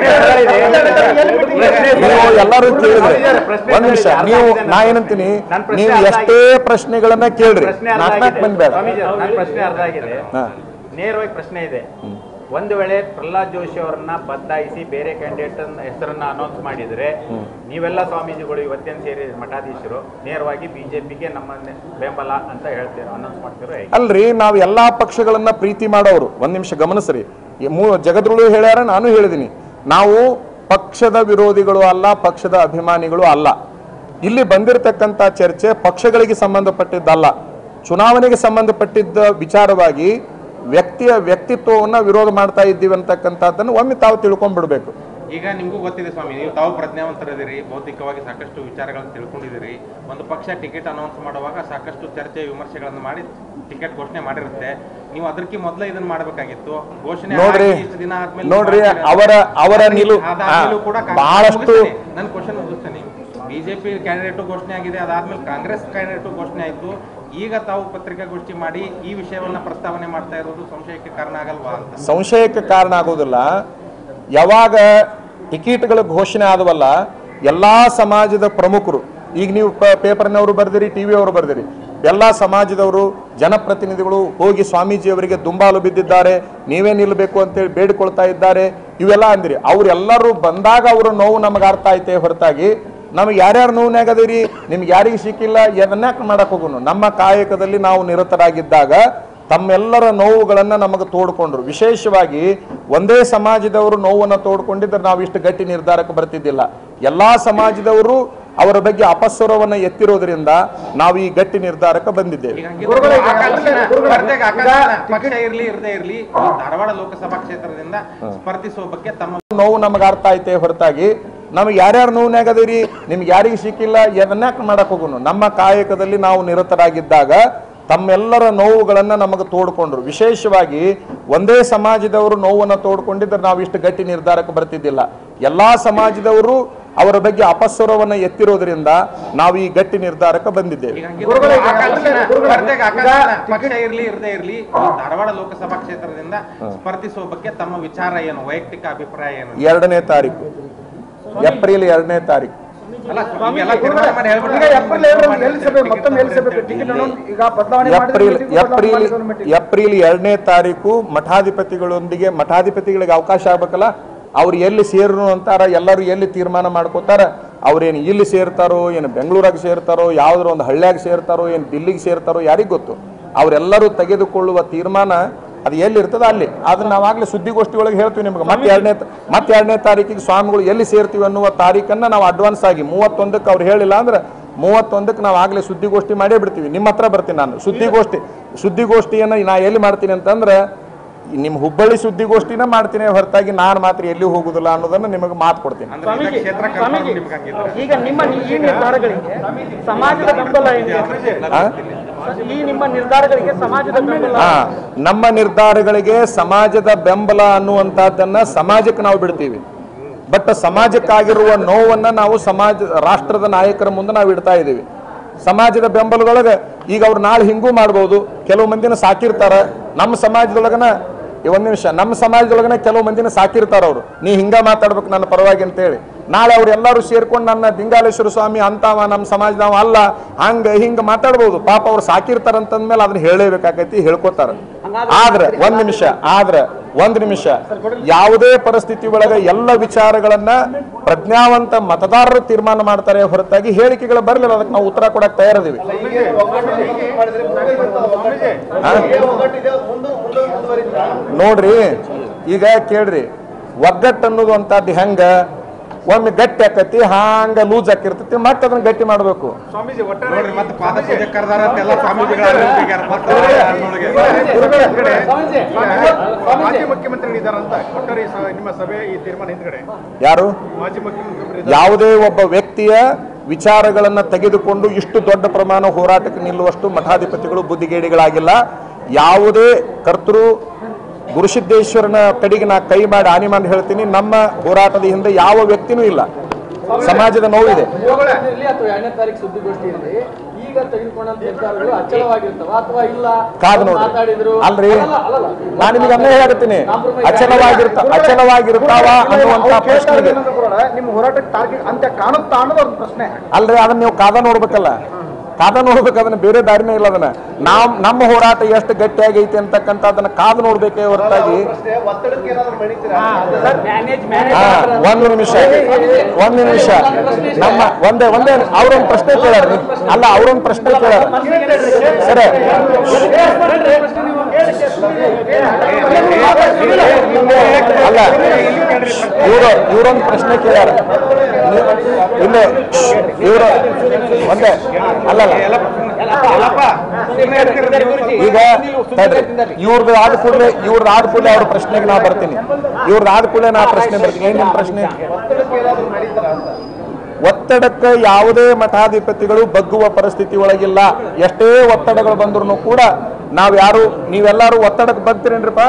ನೀವು ಎಲ್ಲರೂ ಕೇಳಿದ್ರೆ ಒಂದ್ ನಿಮಿಷ, ನಾ ಏನಂತೀನಿ, ನೀವು ಎಷ್ಟೇ ಪ್ರಶ್ನೆಗಳನ್ನ ಕೇಳ್ರಿ, ನಾಲ್ಕು ಮಂದಿ ಬೇಡ. ಪ್ರಶ್ನೆ ಅರ್ಥ ಆಗಿದೆ, ನೇರವಾಗಿ ಪ್ರಶ್ನೆ ಇದೆ. ಒಂದು ವೇಳೆ ಪ್ರಹ್ಲಾದ್ ಜೋಶಿ ಅವರನ್ನ ಬದಲಾಯಿಸಿ ಬೇರೆ ಕ್ಯಾಂಡಿಡೇಟ್ ಹೆಸರನ್ನ ಅನೌನ್ಸ್ ಮಾಡಿದ್ರೆ ನೀವೆಲ್ಲ ಸ್ವಾಮೀಜಿಗಳು ಇವತ್ತೇನು ಸೇರಿ ಮಠಾಧೀಶರು ನೇರವಾಗಿ ಬಿಜೆಪಿಗೆ ನಮ್ಮ ಬೆಂಬಲ ಅಂತ ಹೇಳ್ತೀರೋ, ಅನೌನ್ಸ್ ಮಾಡ್ತಿರೋ? ಅಲ್ರಿ, ನಾವು ಎಲ್ಲಾ ಪಕ್ಷಗಳನ್ನ ಪ್ರೀತಿ ಮಾಡೋರು. ಒಂದ್ ನಿಮಿಷ ಗಮನಿಸ್ರಿ, ಜಗದ್ರುಳು ಹೇಳ್ಯಾರ, ನಾನು ಹೇಳಿದೀನಿ, ನಾವು ಪಕ್ಷದ ವಿರೋಧಿಗಳು ಅಲ್ಲ, ಪಕ್ಷದ ಅಭಿಮಾನಿಗಳು ಅಲ್ಲ. ಇಲ್ಲಿ ಬಂದಿರತಕ್ಕಂತ ಚರ್ಚೆ ಪಕ್ಷಗಳಿಗೆ ಸಂಬಂಧಪಟ್ಟಿದ್ದಲ್ಲ, ಚುನಾವಣೆಗೆ ಸಂಬಂಧಪಟ್ಟಿದ್ದ ವಿಚಾರವಾಗಿ ವ್ಯಕ್ತಿಯ ವ್ಯಕ್ತಿತ್ವವನ್ನ ವಿರೋಧ ಮಾಡ್ತಾ ಇದ್ದೀವಿ ಅಂತಕ್ಕಂಥದ್ದನ್ನು ಒಮ್ಮೆ ತಾವು ತಿಳ್ಕೊಂಡ್ಬಿಡ್ಬೇಕು. ಈಗ ನಿಮಗೂ ಗೊತ್ತಿದೆ ಸ್ವಾಮಿ, ನೀವು ತಾವು ಪ್ರಜ್ಞಾವಂತರಿದ್ದೀರಿ, ಭೌತಿಕವಾಗಿ ಸಾಕಷ್ಟು ವಿಚಾರಗಳನ್ನು ತಿಳ್ಕೊಂಡಿದ್ದೀರಿ. ಒಂದು ಪಕ್ಷ ಟಿಕೆಟ್ ಅನೌನ್ಸ್ ಮಾಡುವಾಗ ಸಾಕಷ್ಟು ಚರ್ಚೆ ವಿಮರ್ಶೆಗಳನ್ನು ಮಾಡಿ ಟಿಕೆಟ್ ಘೋಷಣೆ ಮಾಡಿರುತ್ತೆ. ನೀವು ಅದಕ್ಕೆ ಮೊದಲೇ ಇದನ್ನ ಮಾಡಬೇಕಾಗಿತ್ತು. ಘೋಷಣೆ ದಿನ ನೋಡ್ರಿ, ಅವರ ನಿಲುವು ಕೂಡ ಬಹಳಷ್ಟು. ನನ್ನ ಕ್ವಶನ್ ಮುಗಿಸ್ತೇನೆ. ಬಿಜೆಪಿ ಕ್ಯಾಂಡಿಡೇಟು ಘೋಷಣೆ ಆಗಿದೆ, ಅದಾದ್ಮೇಲೆ ಕಾಂಗ್ರೆಸ್ ಕ್ಯಾಂಡಿಡೇಟು ಘೋಷಣೆ ಆಯ್ತು. ಈಗ ತಾವು ಪತ್ರಿಕಾಗೋಷ್ಠಿ ಮಾಡಿ ಈ ವಿಷಯವನ್ನ ಪ್ರಸ್ತಾವನೆ ಮಾಡ್ತಾ ಇರೋದು ಸಂಶಯಕ್ಕೆ ಕಾರಣ ಆಗಲ್ವಾ ಅಂತ? ಸಂಶಯಕ್ಕೆ ಕಾರಣ ಆಗೋದಿಲ್ಲ. ಯಾವಾಗ ಟಿಕೆಟ್ಗಳ ಘೋಷಣೆ ಆದವಲ್ಲ, ಎಲ್ಲಾ ಸಮಾಜದ ಪ್ರಮುಖರು, ಈಗ ನೀವು ಪೇಪರ್ನವರು ಬರ್ದಿರಿ, ಟಿವಿ ಅವರು ಬರ್ದಿರಿ, ಎಲ್ಲ ಸಮಾಜದವರು, ಜನಪ್ರತಿನಿಧಿಗಳು ಹೋಗಿ ಸ್ವಾಮೀಜಿಯವರಿಗೆ ದುಂಬಾಲು ಬಿದ್ದಿದ್ದಾರೆ, ನೀವೇ ನಿಲ್ಲಬೇಕು ಅಂತೇಳಿ ಬೇಡಿಕೊಳ್ತಾ ಇದ್ದಾರೆ, ಇವೆಲ್ಲ ಅಂದಿರಿ. ಅವರೆಲ್ಲರೂ ಬಂದಾಗ ಅವರ ನೋವು ನಮಗೆ ಅರ್ಥ ಐತೆ ಹೊರತಾಗಿ ನಮಗೆ ಯಾರ್ಯಾರು ನೋವ್ನಾಗದಿರಿ, ನಿಮ್ಗೆ ಯಾರಿಗೆ ಸಿಕ್ಕಿಲ್ಲ, ಅದನ್ಯಾಕೆ ಮಾಡಕ್ ಹೋಗೋನು? ನಮ್ಮ ಕಾಯಕದಲ್ಲಿ ನಾವು ನಿರತರಾಗಿದ್ದಾಗ ತಮ್ಮೆಲ್ಲರ ನೋವುಗಳನ್ನು ನಮಗೆ ತೋಡ್ಕೊಂಡ್ರು. ವಿಶೇಷವಾಗಿ ಒಂದೇ ಸಮಾಜದವರು ನೋವನ್ನು ತೋಡ್ಕೊಂಡಿದ್ರೆ ನಾವು ಇಷ್ಟು ಗಟ್ಟಿ ನಿರ್ಧಾರಕ್ಕೆ ಬರ್ತಿದ್ದಿಲ್ಲ. ಎಲ್ಲಾ ಸಮಾಜದವರು ಅವರ ಬಗ್ಗೆ ಅಪಸ್ವರವನ್ನು ಎತ್ತಿರೋದ್ರಿಂದ ನಾವು ಈ ಗಟ್ಟಿ ನಿರ್ಧಾರಕ್ಕೆ ಬಂದಿದ್ದೇವೆ. ಧಾರವಾಡ ಲೋಕಸಭಾ ಕ್ಷೇತ್ರದಿಂದ ಸ್ಪರ್ಧಿಸುವ ಬಗ್ಗೆ ತಮ್ಮ ನೋವು ನಮಗೆ ಅರ್ಥ ಐತೆ ಹೊರತಾಗಿ ನಮಗೆ ಯಾರ್ಯಾರು ನೋವ್ನಾಗದಿರಿ, ನಿಮ್ಗೆ ಯಾರಿಗೆ ಸಿಕ್ಕಿಲ್ಲ, ಅದನ್ಯಾಕೆ ಮಾಡಕ್ ಹೋಗೋನು? ನಮ್ಮ ಕಾಯಕದಲ್ಲಿ ನಾವು ನಿರತರಾಗಿದ್ದಾಗ ತಮ್ಮೆಲ್ಲರ ನೋವುಗಳನ್ನು ನಮಗೆ ತೋಡ್ಕೊಂಡ್ರು. ವಿಶೇಷವಾಗಿ ಒಂದೇ ಸಮಾಜದವರು ನೋವನ್ನು ತೋಡ್ಕೊಂಡಿದ್ರೆ ನಾವು ಇಷ್ಟು ಗಟ್ಟಿ ನಿರ್ಧಾರಕ್ಕೆ ಬರ್ತಿದ್ದಿಲ್ಲ. ಎಲ್ಲಾ ಸಮಾಜದವರು ಅವರ ಬಗ್ಗೆ ಅಪಸ್ವರವನ್ನು ಎತ್ತಿರೋದ್ರಿಂದ ನಾವು ಈ ಗಟ್ಟಿ ನಿರ್ಧಾರಕ್ಕೆ ಬಂದಿದ್ದೇವೆ. ಧಾರವಾಡ ಲೋಕಸಭಾ ಕ್ಷೇತ್ರದಿಂದ ಸ್ಪರ್ಧಿಸುವ ಬಗ್ಗೆ ತಮ್ಮ ವಿಚಾರ ಏನು, ವೈಯಕ್ತಿಕ ಅಭಿಪ್ರಾಯ ಏನು? 2ನೇ ತಾರೀಕು, ಏಪ್ರಿಲ್ 2ನೇ ತಾರೀಕು. ಏಪ್ರಿಲ್ 2ನೇ ತಾರೀಕು ಮಠಾಧಿಪತಿಗಳೊಂದಿಗೆ, ಮಠಾಧಿಪತಿಗಳಿಗೆ ಅವಕಾಶ ಆಗ್ಬೇಕಲ್ಲ, ಅವ್ರು ಎಲ್ಲಿ ಸೇರು ಅಂತಾರ, ಎಲ್ಲರೂ ಎಲ್ಲಿ ತೀರ್ಮಾನ ಮಾಡ್ಕೋತಾರ. ಅವ್ರೇನು ಇಲ್ಲಿ ಸೇರ್ತಾರೋ, ಏನು ಬೆಂಗಳೂರಾಗ ಸೇರ್ತಾರೋ, ಯಾವ್ದಾರ ಒಂದು ಹಳ್ಳಿಯಾಗ ಸೇರ್ತಾರೋ, ಏನು ದಿಲ್ಲಿಗೆ ಸೇರ್ತಾರೋ ಯಾರಿಗೂ ಗೊತ್ತು. ಅವರೆಲ್ಲರೂ ತೆಗೆದುಕೊಳ್ಳುವ ತೀರ್ಮಾನ ಅದು ಎಲ್ಲಿರ್ತದೆ ಅಲ್ಲಿ. ಅದನ್ನ ನಾವಾಗಲೇ ಸುದ್ದಿಗೋಷ್ಠಿ ಒಳಗೆ ಹೇಳ್ತೀವಿ ನಿಮ್ಗೆ. ಮತ್ತೆ 2ನೇ ತಾರೀಕಿಗೆ ಸ್ವಾಮಿಗಳು ಎಲ್ಲಿ ಸೇರ್ತೀವಿ ಅನ್ನುವ ತಾರೀಕನ್ನು ನಾವು ಅಡ್ವಾನ್ಸ್ ಆಗಿ 31ಕ್ಕೆ ಅವ್ರು ಹೇಳಿಲ್ಲ ಅಂದ್ರೆ 31ಕ್ಕೆ ನಾವು ಆಗಲೇ ಸುದ್ದಿಗೋಷ್ಠಿ ಮಾಡೇ ಬಿಡ್ತೀವಿ. ನಿಮ್ಮ ಹತ್ರ ಬರ್ತೀನಿ ನಾನು. ಸುದ್ದಿಗೋಷ್ಠಿಯನ್ನು ನಾ ಎಲ್ಲಿ ಮಾಡ್ತೀನಿ ಅಂತಂದ್ರೆ ನಿಮ್ಮ ಹುಬ್ಬಳ್ಳಿ ಸುದ್ದಿಗೋಷ್ಠಿನ ಮಾಡ್ತೀನಿ ಹೊರತಾಗಿ ನಾನು ಮಾತ್ರ ಎಲ್ಲಿ ಹೋಗುದಿಲ್ಲ ಅನ್ನೋದನ್ನ ನಿಮಗೆ ಮಾತು ಕೊಡ್ತೀನಿ. ಈಗ ನಿಮ್ಮ ಈ ನಿರ್ಧಾರಗಳಿಗೆ ಸಮಾಜದ ಬೆಂಬಲ ನಿಮ್ಮ ನಿರ್ಧಾರಗಳಿಗೆ ಸಮಾಜದ ಬೆಂಬಲ? ನಮ್ಮ ನಿರ್ಧಾರಗಳಿಗೆ ಸಮಾಜದ ಬೆಂಬಲ ಅನ್ನುವಂತಹದ್ದನ್ನ ಸಮಾಜಕ್ಕೆ ನಾವು ಬಿಡ್ತೀವಿ. ಬಟ್ ಸಮಾಜಕ್ಕಾಗಿರುವ ನೋವನ್ನ ನಾವು ರಾಷ್ಟ್ರದ ನಾಯಕರ ಮುಂದೆ ನಾವು ಇಡ್ತಾ ಇದ್ದೀವಿ. ಸಮಾಜದ ಬೆಂಬಲದೊಳಗೆ ಈಗ ಅವ್ರು ನಾಳೆ ಹಿಂಗೂ ಮಾಡ್ಬೋದು. ಕೆಲವು ಮಂದಿನ ಸಾಕಿರ್ತಾರ ನಮ್ಮ ಸಮಾಜದೊಳಗನ. ಒಂದ್ ನಿಮಿಷ, ನಮ್ಮ ಸಮಾಜದೊಳಗನ ಕೆಲವು ಮಂದಿನ ಸಾಕಿರ್ತಾರ ಅವ್ರು, ನೀ ಹಿಂಗ ಮಾತಾಡ್ಬೇಕು ನನ್ನ ಪರವಾಗಿ ಅಂತೇಳಿ. ನಾಳೆ ಅವ್ರು ಎಲ್ಲರೂ ಸೇರ್ಕೊಂಡು ನನ್ನ ದಿಂಗಾಲೇಶ್ವರ ಸ್ವಾಮಿ ಅಂತವ ನಮ್ಮ ಸಮಾಜದವ ಅಲ್ಲ ಹಂಗ ಹಿಂಗ ಮಾತಾಡ್ಬೋದು. ಪಾಪ ಅವ್ರು ಸಾಕಿರ್ತಾರಂತಂದ್ಮೇಲೆ ಅದನ್ನ ಹೇಳಲೇಬೇಕಾಗೈತಿ, ಹೇಳ್ಕೊತಾರ. ಆದ್ರೆ ಒಂದ್ ನಿಮಿಷ ಯಾವುದೇ ಪರಿಸ್ಥಿತಿ ಒಳಗೆ ಎಲ್ಲ ವಿಚಾರಗಳನ್ನ ಪ್ರಜ್ಞಾವಂತ ಮತದಾರರು ತೀರ್ಮಾನ ಮಾಡ್ತಾರೆ ಹೊರತಾಗಿ ಹೇಳಿಕೆಗಳು ಬರಲಿಲ್ಲ. ಅದಕ್ಕೆ ನಾವು ಉತ್ತರ ಕೊಡಕ್ ತಯಾರಿದೀವಿ. ನೋಡ್ರಿ, ಈಗ ಕೇಳ್ರಿ, ಒಗ್ಗಟ್ಟು ಅನ್ನೋದು ಅಂತದ್ದು ಹೆಂಗ ಒಮ್ಮೆ ಗಟ್ಟಿ ಆಕತಿ, ಹಂಗ ಲೂಸ್ ಆಕಿರ್ತೈತಿ, ಮತ್ತೆ ಅದನ್ನ ಗಟ್ಟಿ ಮಾಡ್ಬೇಕು. ಸ್ವಾಮೀಜಿ ನೋಡ್ರಿ ಮತ್ತೆ ಪಾದ ಪೂಜೆ ಕರ್ದಾರ ಅಂತೆಲ್ಲ ಮಾಜಿ ಮುಖ್ಯಮಂತ್ರಿಗಳಿದ್ದಾರಂತ ಒಟ್ಟಾರೆ ನಿಮ್ಮ ಸಭೆ ಈ ತೀರ್ಮಾನ ಹಿಂದ್ಗಡೆ ಯಾರು ಮಾಜಿ ಮುಖ್ಯಮಂತ್ರಿ ಯಾವುದೇ ಒಬ್ಬ ವ್ಯಕ್ತಿಯ ವಿಚಾರಗಳನ್ನ ತೆಗೆದುಕೊಂಡು ಇಷ್ಟು ದೊಡ್ಡ ಪ್ರಮಾಣ ಹೋರಾಟಕ್ಕೆ ನಿಲ್ಲುವಷ್ಟು ಮಠಾಧಿಪತಿಗಳು ಬುದ್ಧಿಗೇಡಿಗಳಾಗಿಲ್ಲ. ಯಾವುದೇ ಕರ್ತೃ ಗುರುಸಿದ್ದೇಶ್ವರನ ಕಡೆಗೆ ನಾ ಕೈ ಮಾಡಿ ಆನಿ ಮಾಡಿ ಹೇಳ್ತೀನಿ, ನಮ್ಮ ಹೋರಾಟದ ಹಿಂದೆ ಯಾವ ವ್ಯಕ್ತಿನೂ ಇಲ್ಲ. ಸಮಾಜದ ನೋವಿದೆ. ಅಥವಾ 2ನೇ ತಾರೀಕು ಸುದ್ದಿಗೋಷ್ಠಿಯಲ್ಲಿ ಈಗ ತೆಗೆದುಕೊಂಡಂತ ನಿರ್ಧಾರಗಳು ಅಚಲವಾಗಿರ್ತವ ಅಥವಾ ಇಲ್ಲ ಕಾದು ನೋಡಿ. ಅಲ್ರಿ, ನಾನು ನಿಮಗೆ ಅನ್ನೇ ಹೇಳ್ತೀನಿ, ಅಚಲವಾಗಿರ್ತಾವ ಅನ್ನುವಂತ ಪ್ರಶ್ನೆಗೆ ನಿಮ್ಮ ಹೋರಾಟಕ್ಕೆ ಟಾರ್ಗೆಟ್ ಅಂತ ಕಾಣುತ್ತಾ ಅನ್ನೋದು ಒಂದು ಪ್ರಶ್ನೆ. ಅಲ್ರಿ, ಅದನ್ನ ನೀವು ಕಾದ ನೋಡ್ಬೇಕಲ್ಲ, ಅದನ್ನ ಬೇರೆ ದಾರಿನೇ ಇಲ್ಲ. ಅದನ್ನ ನಮ್ಮ ಹೋರಾಟ ಎಷ್ಟು ಗಟ್ಟಿಯಾಗೈತಿ ಅಂತಕ್ಕಂಥ ಅದನ್ನ ಕಾದು ನೋಡ್ಬೇಕೇ ಹೊರತಾಗಿ. ಒಂದು ನಿಮಿಷ ನಮ್ಮ ಒಂದೇ ಅವ್ರೊಂದು ಪ್ರಶ್ನೆ ಕೇಳ್ರಿ. ಅಲ್ಲ, ಅವ್ರೊಂದು ಪ್ರಶ್ನೆ ಕೇಳ್ಯಾರ. ಸರಿ, ಅಲ್ಲ, ಇವ್ರೊಂದು ಪ್ರಶ್ನೆ ಕೇಳ್ಯಾರ. ಇಲ್ಲೇ ಇವರು ಒಂದೇ ಅಲ್ಲಲ್ಲ, ಈಗ ಇವ್ರದ್ದು ಆದ ಕೂಡಲೇ ಅವ್ರ ಪ್ರಶ್ನೆಗೆ ನಾ ಬರ್ತೀನಿ. ಇವ್ರದ್ದು ಆದ ಕೂಡಲೇ ನಾ ಪ್ರಶ್ನೆ ಬರ್ತೀನಿ. ಏನ್ ನಿಮ್ ಪ್ರಶ್ನೆ? ಒತ್ತಡಕ್ಕೆ ಯಾವುದೇ ಮಠಾಧಿಪತಿಗಳು ಬಗ್ಗುವ ಪರಿಸ್ಥಿತಿ ಒಳಗಿಲ್ಲ. ಎಷ್ಟೇ ಒತ್ತಡಗಳು ಬಂದ್ರು ಕೂಡ ನೀವೆಲ್ಲರೂ ಒತ್ತಡಕ್ಕೆ ಬಗ್ತೀರೇನ್ರಿಪ್ಪ?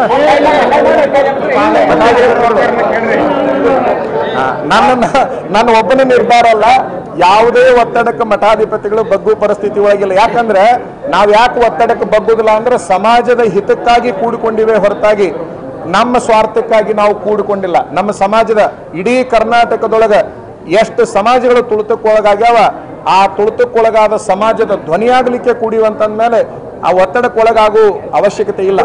ನನ್ನ ಒಬ್ಬನ ನಿರ್ಧಾರ ಅಲ್ಲ, ಯಾವುದೇ ಒತ್ತಡಕ್ಕೆ ಮಠಾಧಿಪತಿಗಳು ಬಗ್ಗುವ ಪರಿಸ್ಥಿತಿ ಒಳಗಿಲ್ಲ. ಯಾಕಂದ್ರೆ ಯಾಕೆ ಒತ್ತಡಕ್ಕೆ ಬಗ್ಗುದಿಲ್ಲ ಅಂದ್ರೆ ಸಮಾಜದ ಹಿತಕ್ಕಾಗಿ ಕೂಡಿಕೊಂಡಿವೆ ಹೊರತಾಗಿ ನಮ್ಮ ಸ್ವಾರ್ಥಕ್ಕಾಗಿ ನಾವು ಕೂಡಿಕೊಂಡಿಲ್ಲ. ನಮ್ಮ ಸಮಾಜದ ಇಡೀ ಕರ್ನಾಟಕದೊಳಗ ಎಷ್ಟು ಸಮಾಜಗಳು ತುಳಿತಕ್ಕೊಳಗಾಗ್ಯಾವ, ಆ ತುಳಿತಕ್ಕೊಳಗಾದ ಸಮಾಜದ ಧ್ವನಿಯಾಗಲಿಕ್ಕೆ ಕೂಡಿವಂತಂದ್ಮೇಲೆ ಆ ಒತ್ತಡಕ್ಕೊಳಗಾಗುವ ಅವಶ್ಯಕತೆ ಇಲ್ಲ.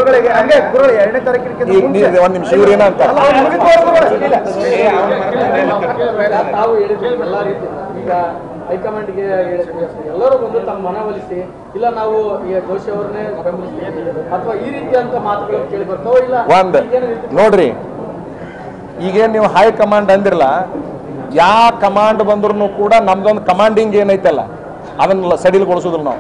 ಒಂದ್ ನಿಮಿಷ, ಇವ್ರೇನ ಅಂತ ತಾವು ಹೇಳಿದ್ರು ಎಲ್ಲಾ ರೀತಿ ಈಗ ಹೈಕಮಾಂಡ್ಗೆ ಎಲ್ಲರೂ ಬಂದು ತಮ್ಮ ಮನವೊಲಿಸಿ ಇಲ್ಲ ನಾವು ಜೋಶಿ ಅವ್ರನ್ನೇ ಬೆಂಬಲಿಸ್ತೀವಿ ಅಥವಾ ಈ ರೀತಿಯಂತ ಮಾತುಗಳು ಕೇಳಿ ಬರ್ತಾವ ಇಲ್ಲ. ನೋಡ್ರಿ, ಈಗೇನ್ ನೀವು ಹೈಕಮಾಂಡ್ ಅಂದಿರಲ್ಲ, ಯಾವ ಕಮಾಂಡ್ ಬಂದ್ರು ಕೂಡ ನಮ್ದೊಂದು ಕಮಾಂಡಿಂಗ್ ಏನೈತಲ್ಲ ಅದನ್ನ ಸಡಿಲಗೊಳಿಸೋದಿಲ್ಲ ನಾವು.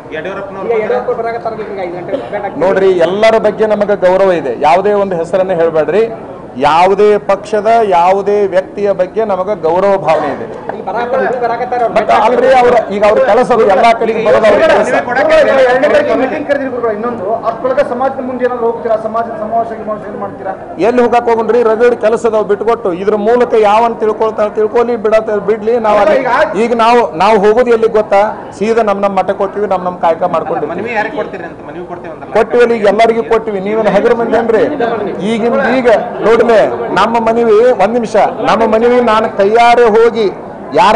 ನೋಡ್ರಿ, ಎಲ್ಲರ ಬಗ್ಗೆ ನಮಗೆ ಗೌರವ ಇದೆ. ಯಾವುದೇ ಒಂದು ಹೆಸರನ್ನ ಹೇಳ್ಬೇಡ್ರಿ. ಯಾವುದೇ ಪಕ್ಷದ ಯಾವುದೇ ವ್ಯಕ್ತಿಯ ಬಗ್ಗೆ ನಮಗೆ ಗೌರವ ಭಾವನೆ ಇದೆ. ಅಲ್ರಿ, ಈಗ ಅವ್ರ ಕೆಲಸ ಎಲ್ಲಾ ಕಡೆಗೆ ಬರೋದು ಅವ್ರ ಕೆಲಸ. ಇನ್ನೊಂದು ಅಷ್ಟೊಳಗೆ ಸಮಾಜದ ಮುಂದೆ ಏನಾದ್ರು ಹೋಗ್ತೀರಾ? ಸಮಾಜದ ಸಮಾವೇಶ ಮಾಡ್ತೀರಾ? ಎಲ್ಲಿ ಹೋಗಕ್ ಹೋಗ್ರಿ? ರಗಡ್ ಕೆಲಸದ ಬಿಟ್ಕೊಟ್ಟು ಇದ್ರ ಮೂಲಕ ಯಾವನ್ ತಿಳ್ಕೊಳ್ಳಿ ಬಿಡ್ಲಿ. ಈಗ ನಾವು ಹೋಗೋದು ಎಲ್ಲಿ ಗೊತ್ತಾ? ಸೀದಾ ನಮ್ಮ ಮಠಕ್ಕೆ ಕೊಟ್ಟಿವಿ, ನಮ್ಮ ಕಾಯಕ ಮಾಡ್ಕೊಂಡಿವಿ. ಕೊಟ್ಟಿವಿ, ಈಗ ಎಲ್ಲರಿಗೂ ಕೊಟ್ಟಿವಿ. ನೀವೇನು ಹಗರ ಮಂದಿ ಏನ್ರಿ? ಈಗ ನೋಡ್ಲೆ ನಮ್ಮ ಮನವಿ, ಒಂದ್ ನಿಮಿಷ, ನಮ್ಮ ಮನವಿ ನಾನು ಕೈಯಾರೆ ಹೋಗಿ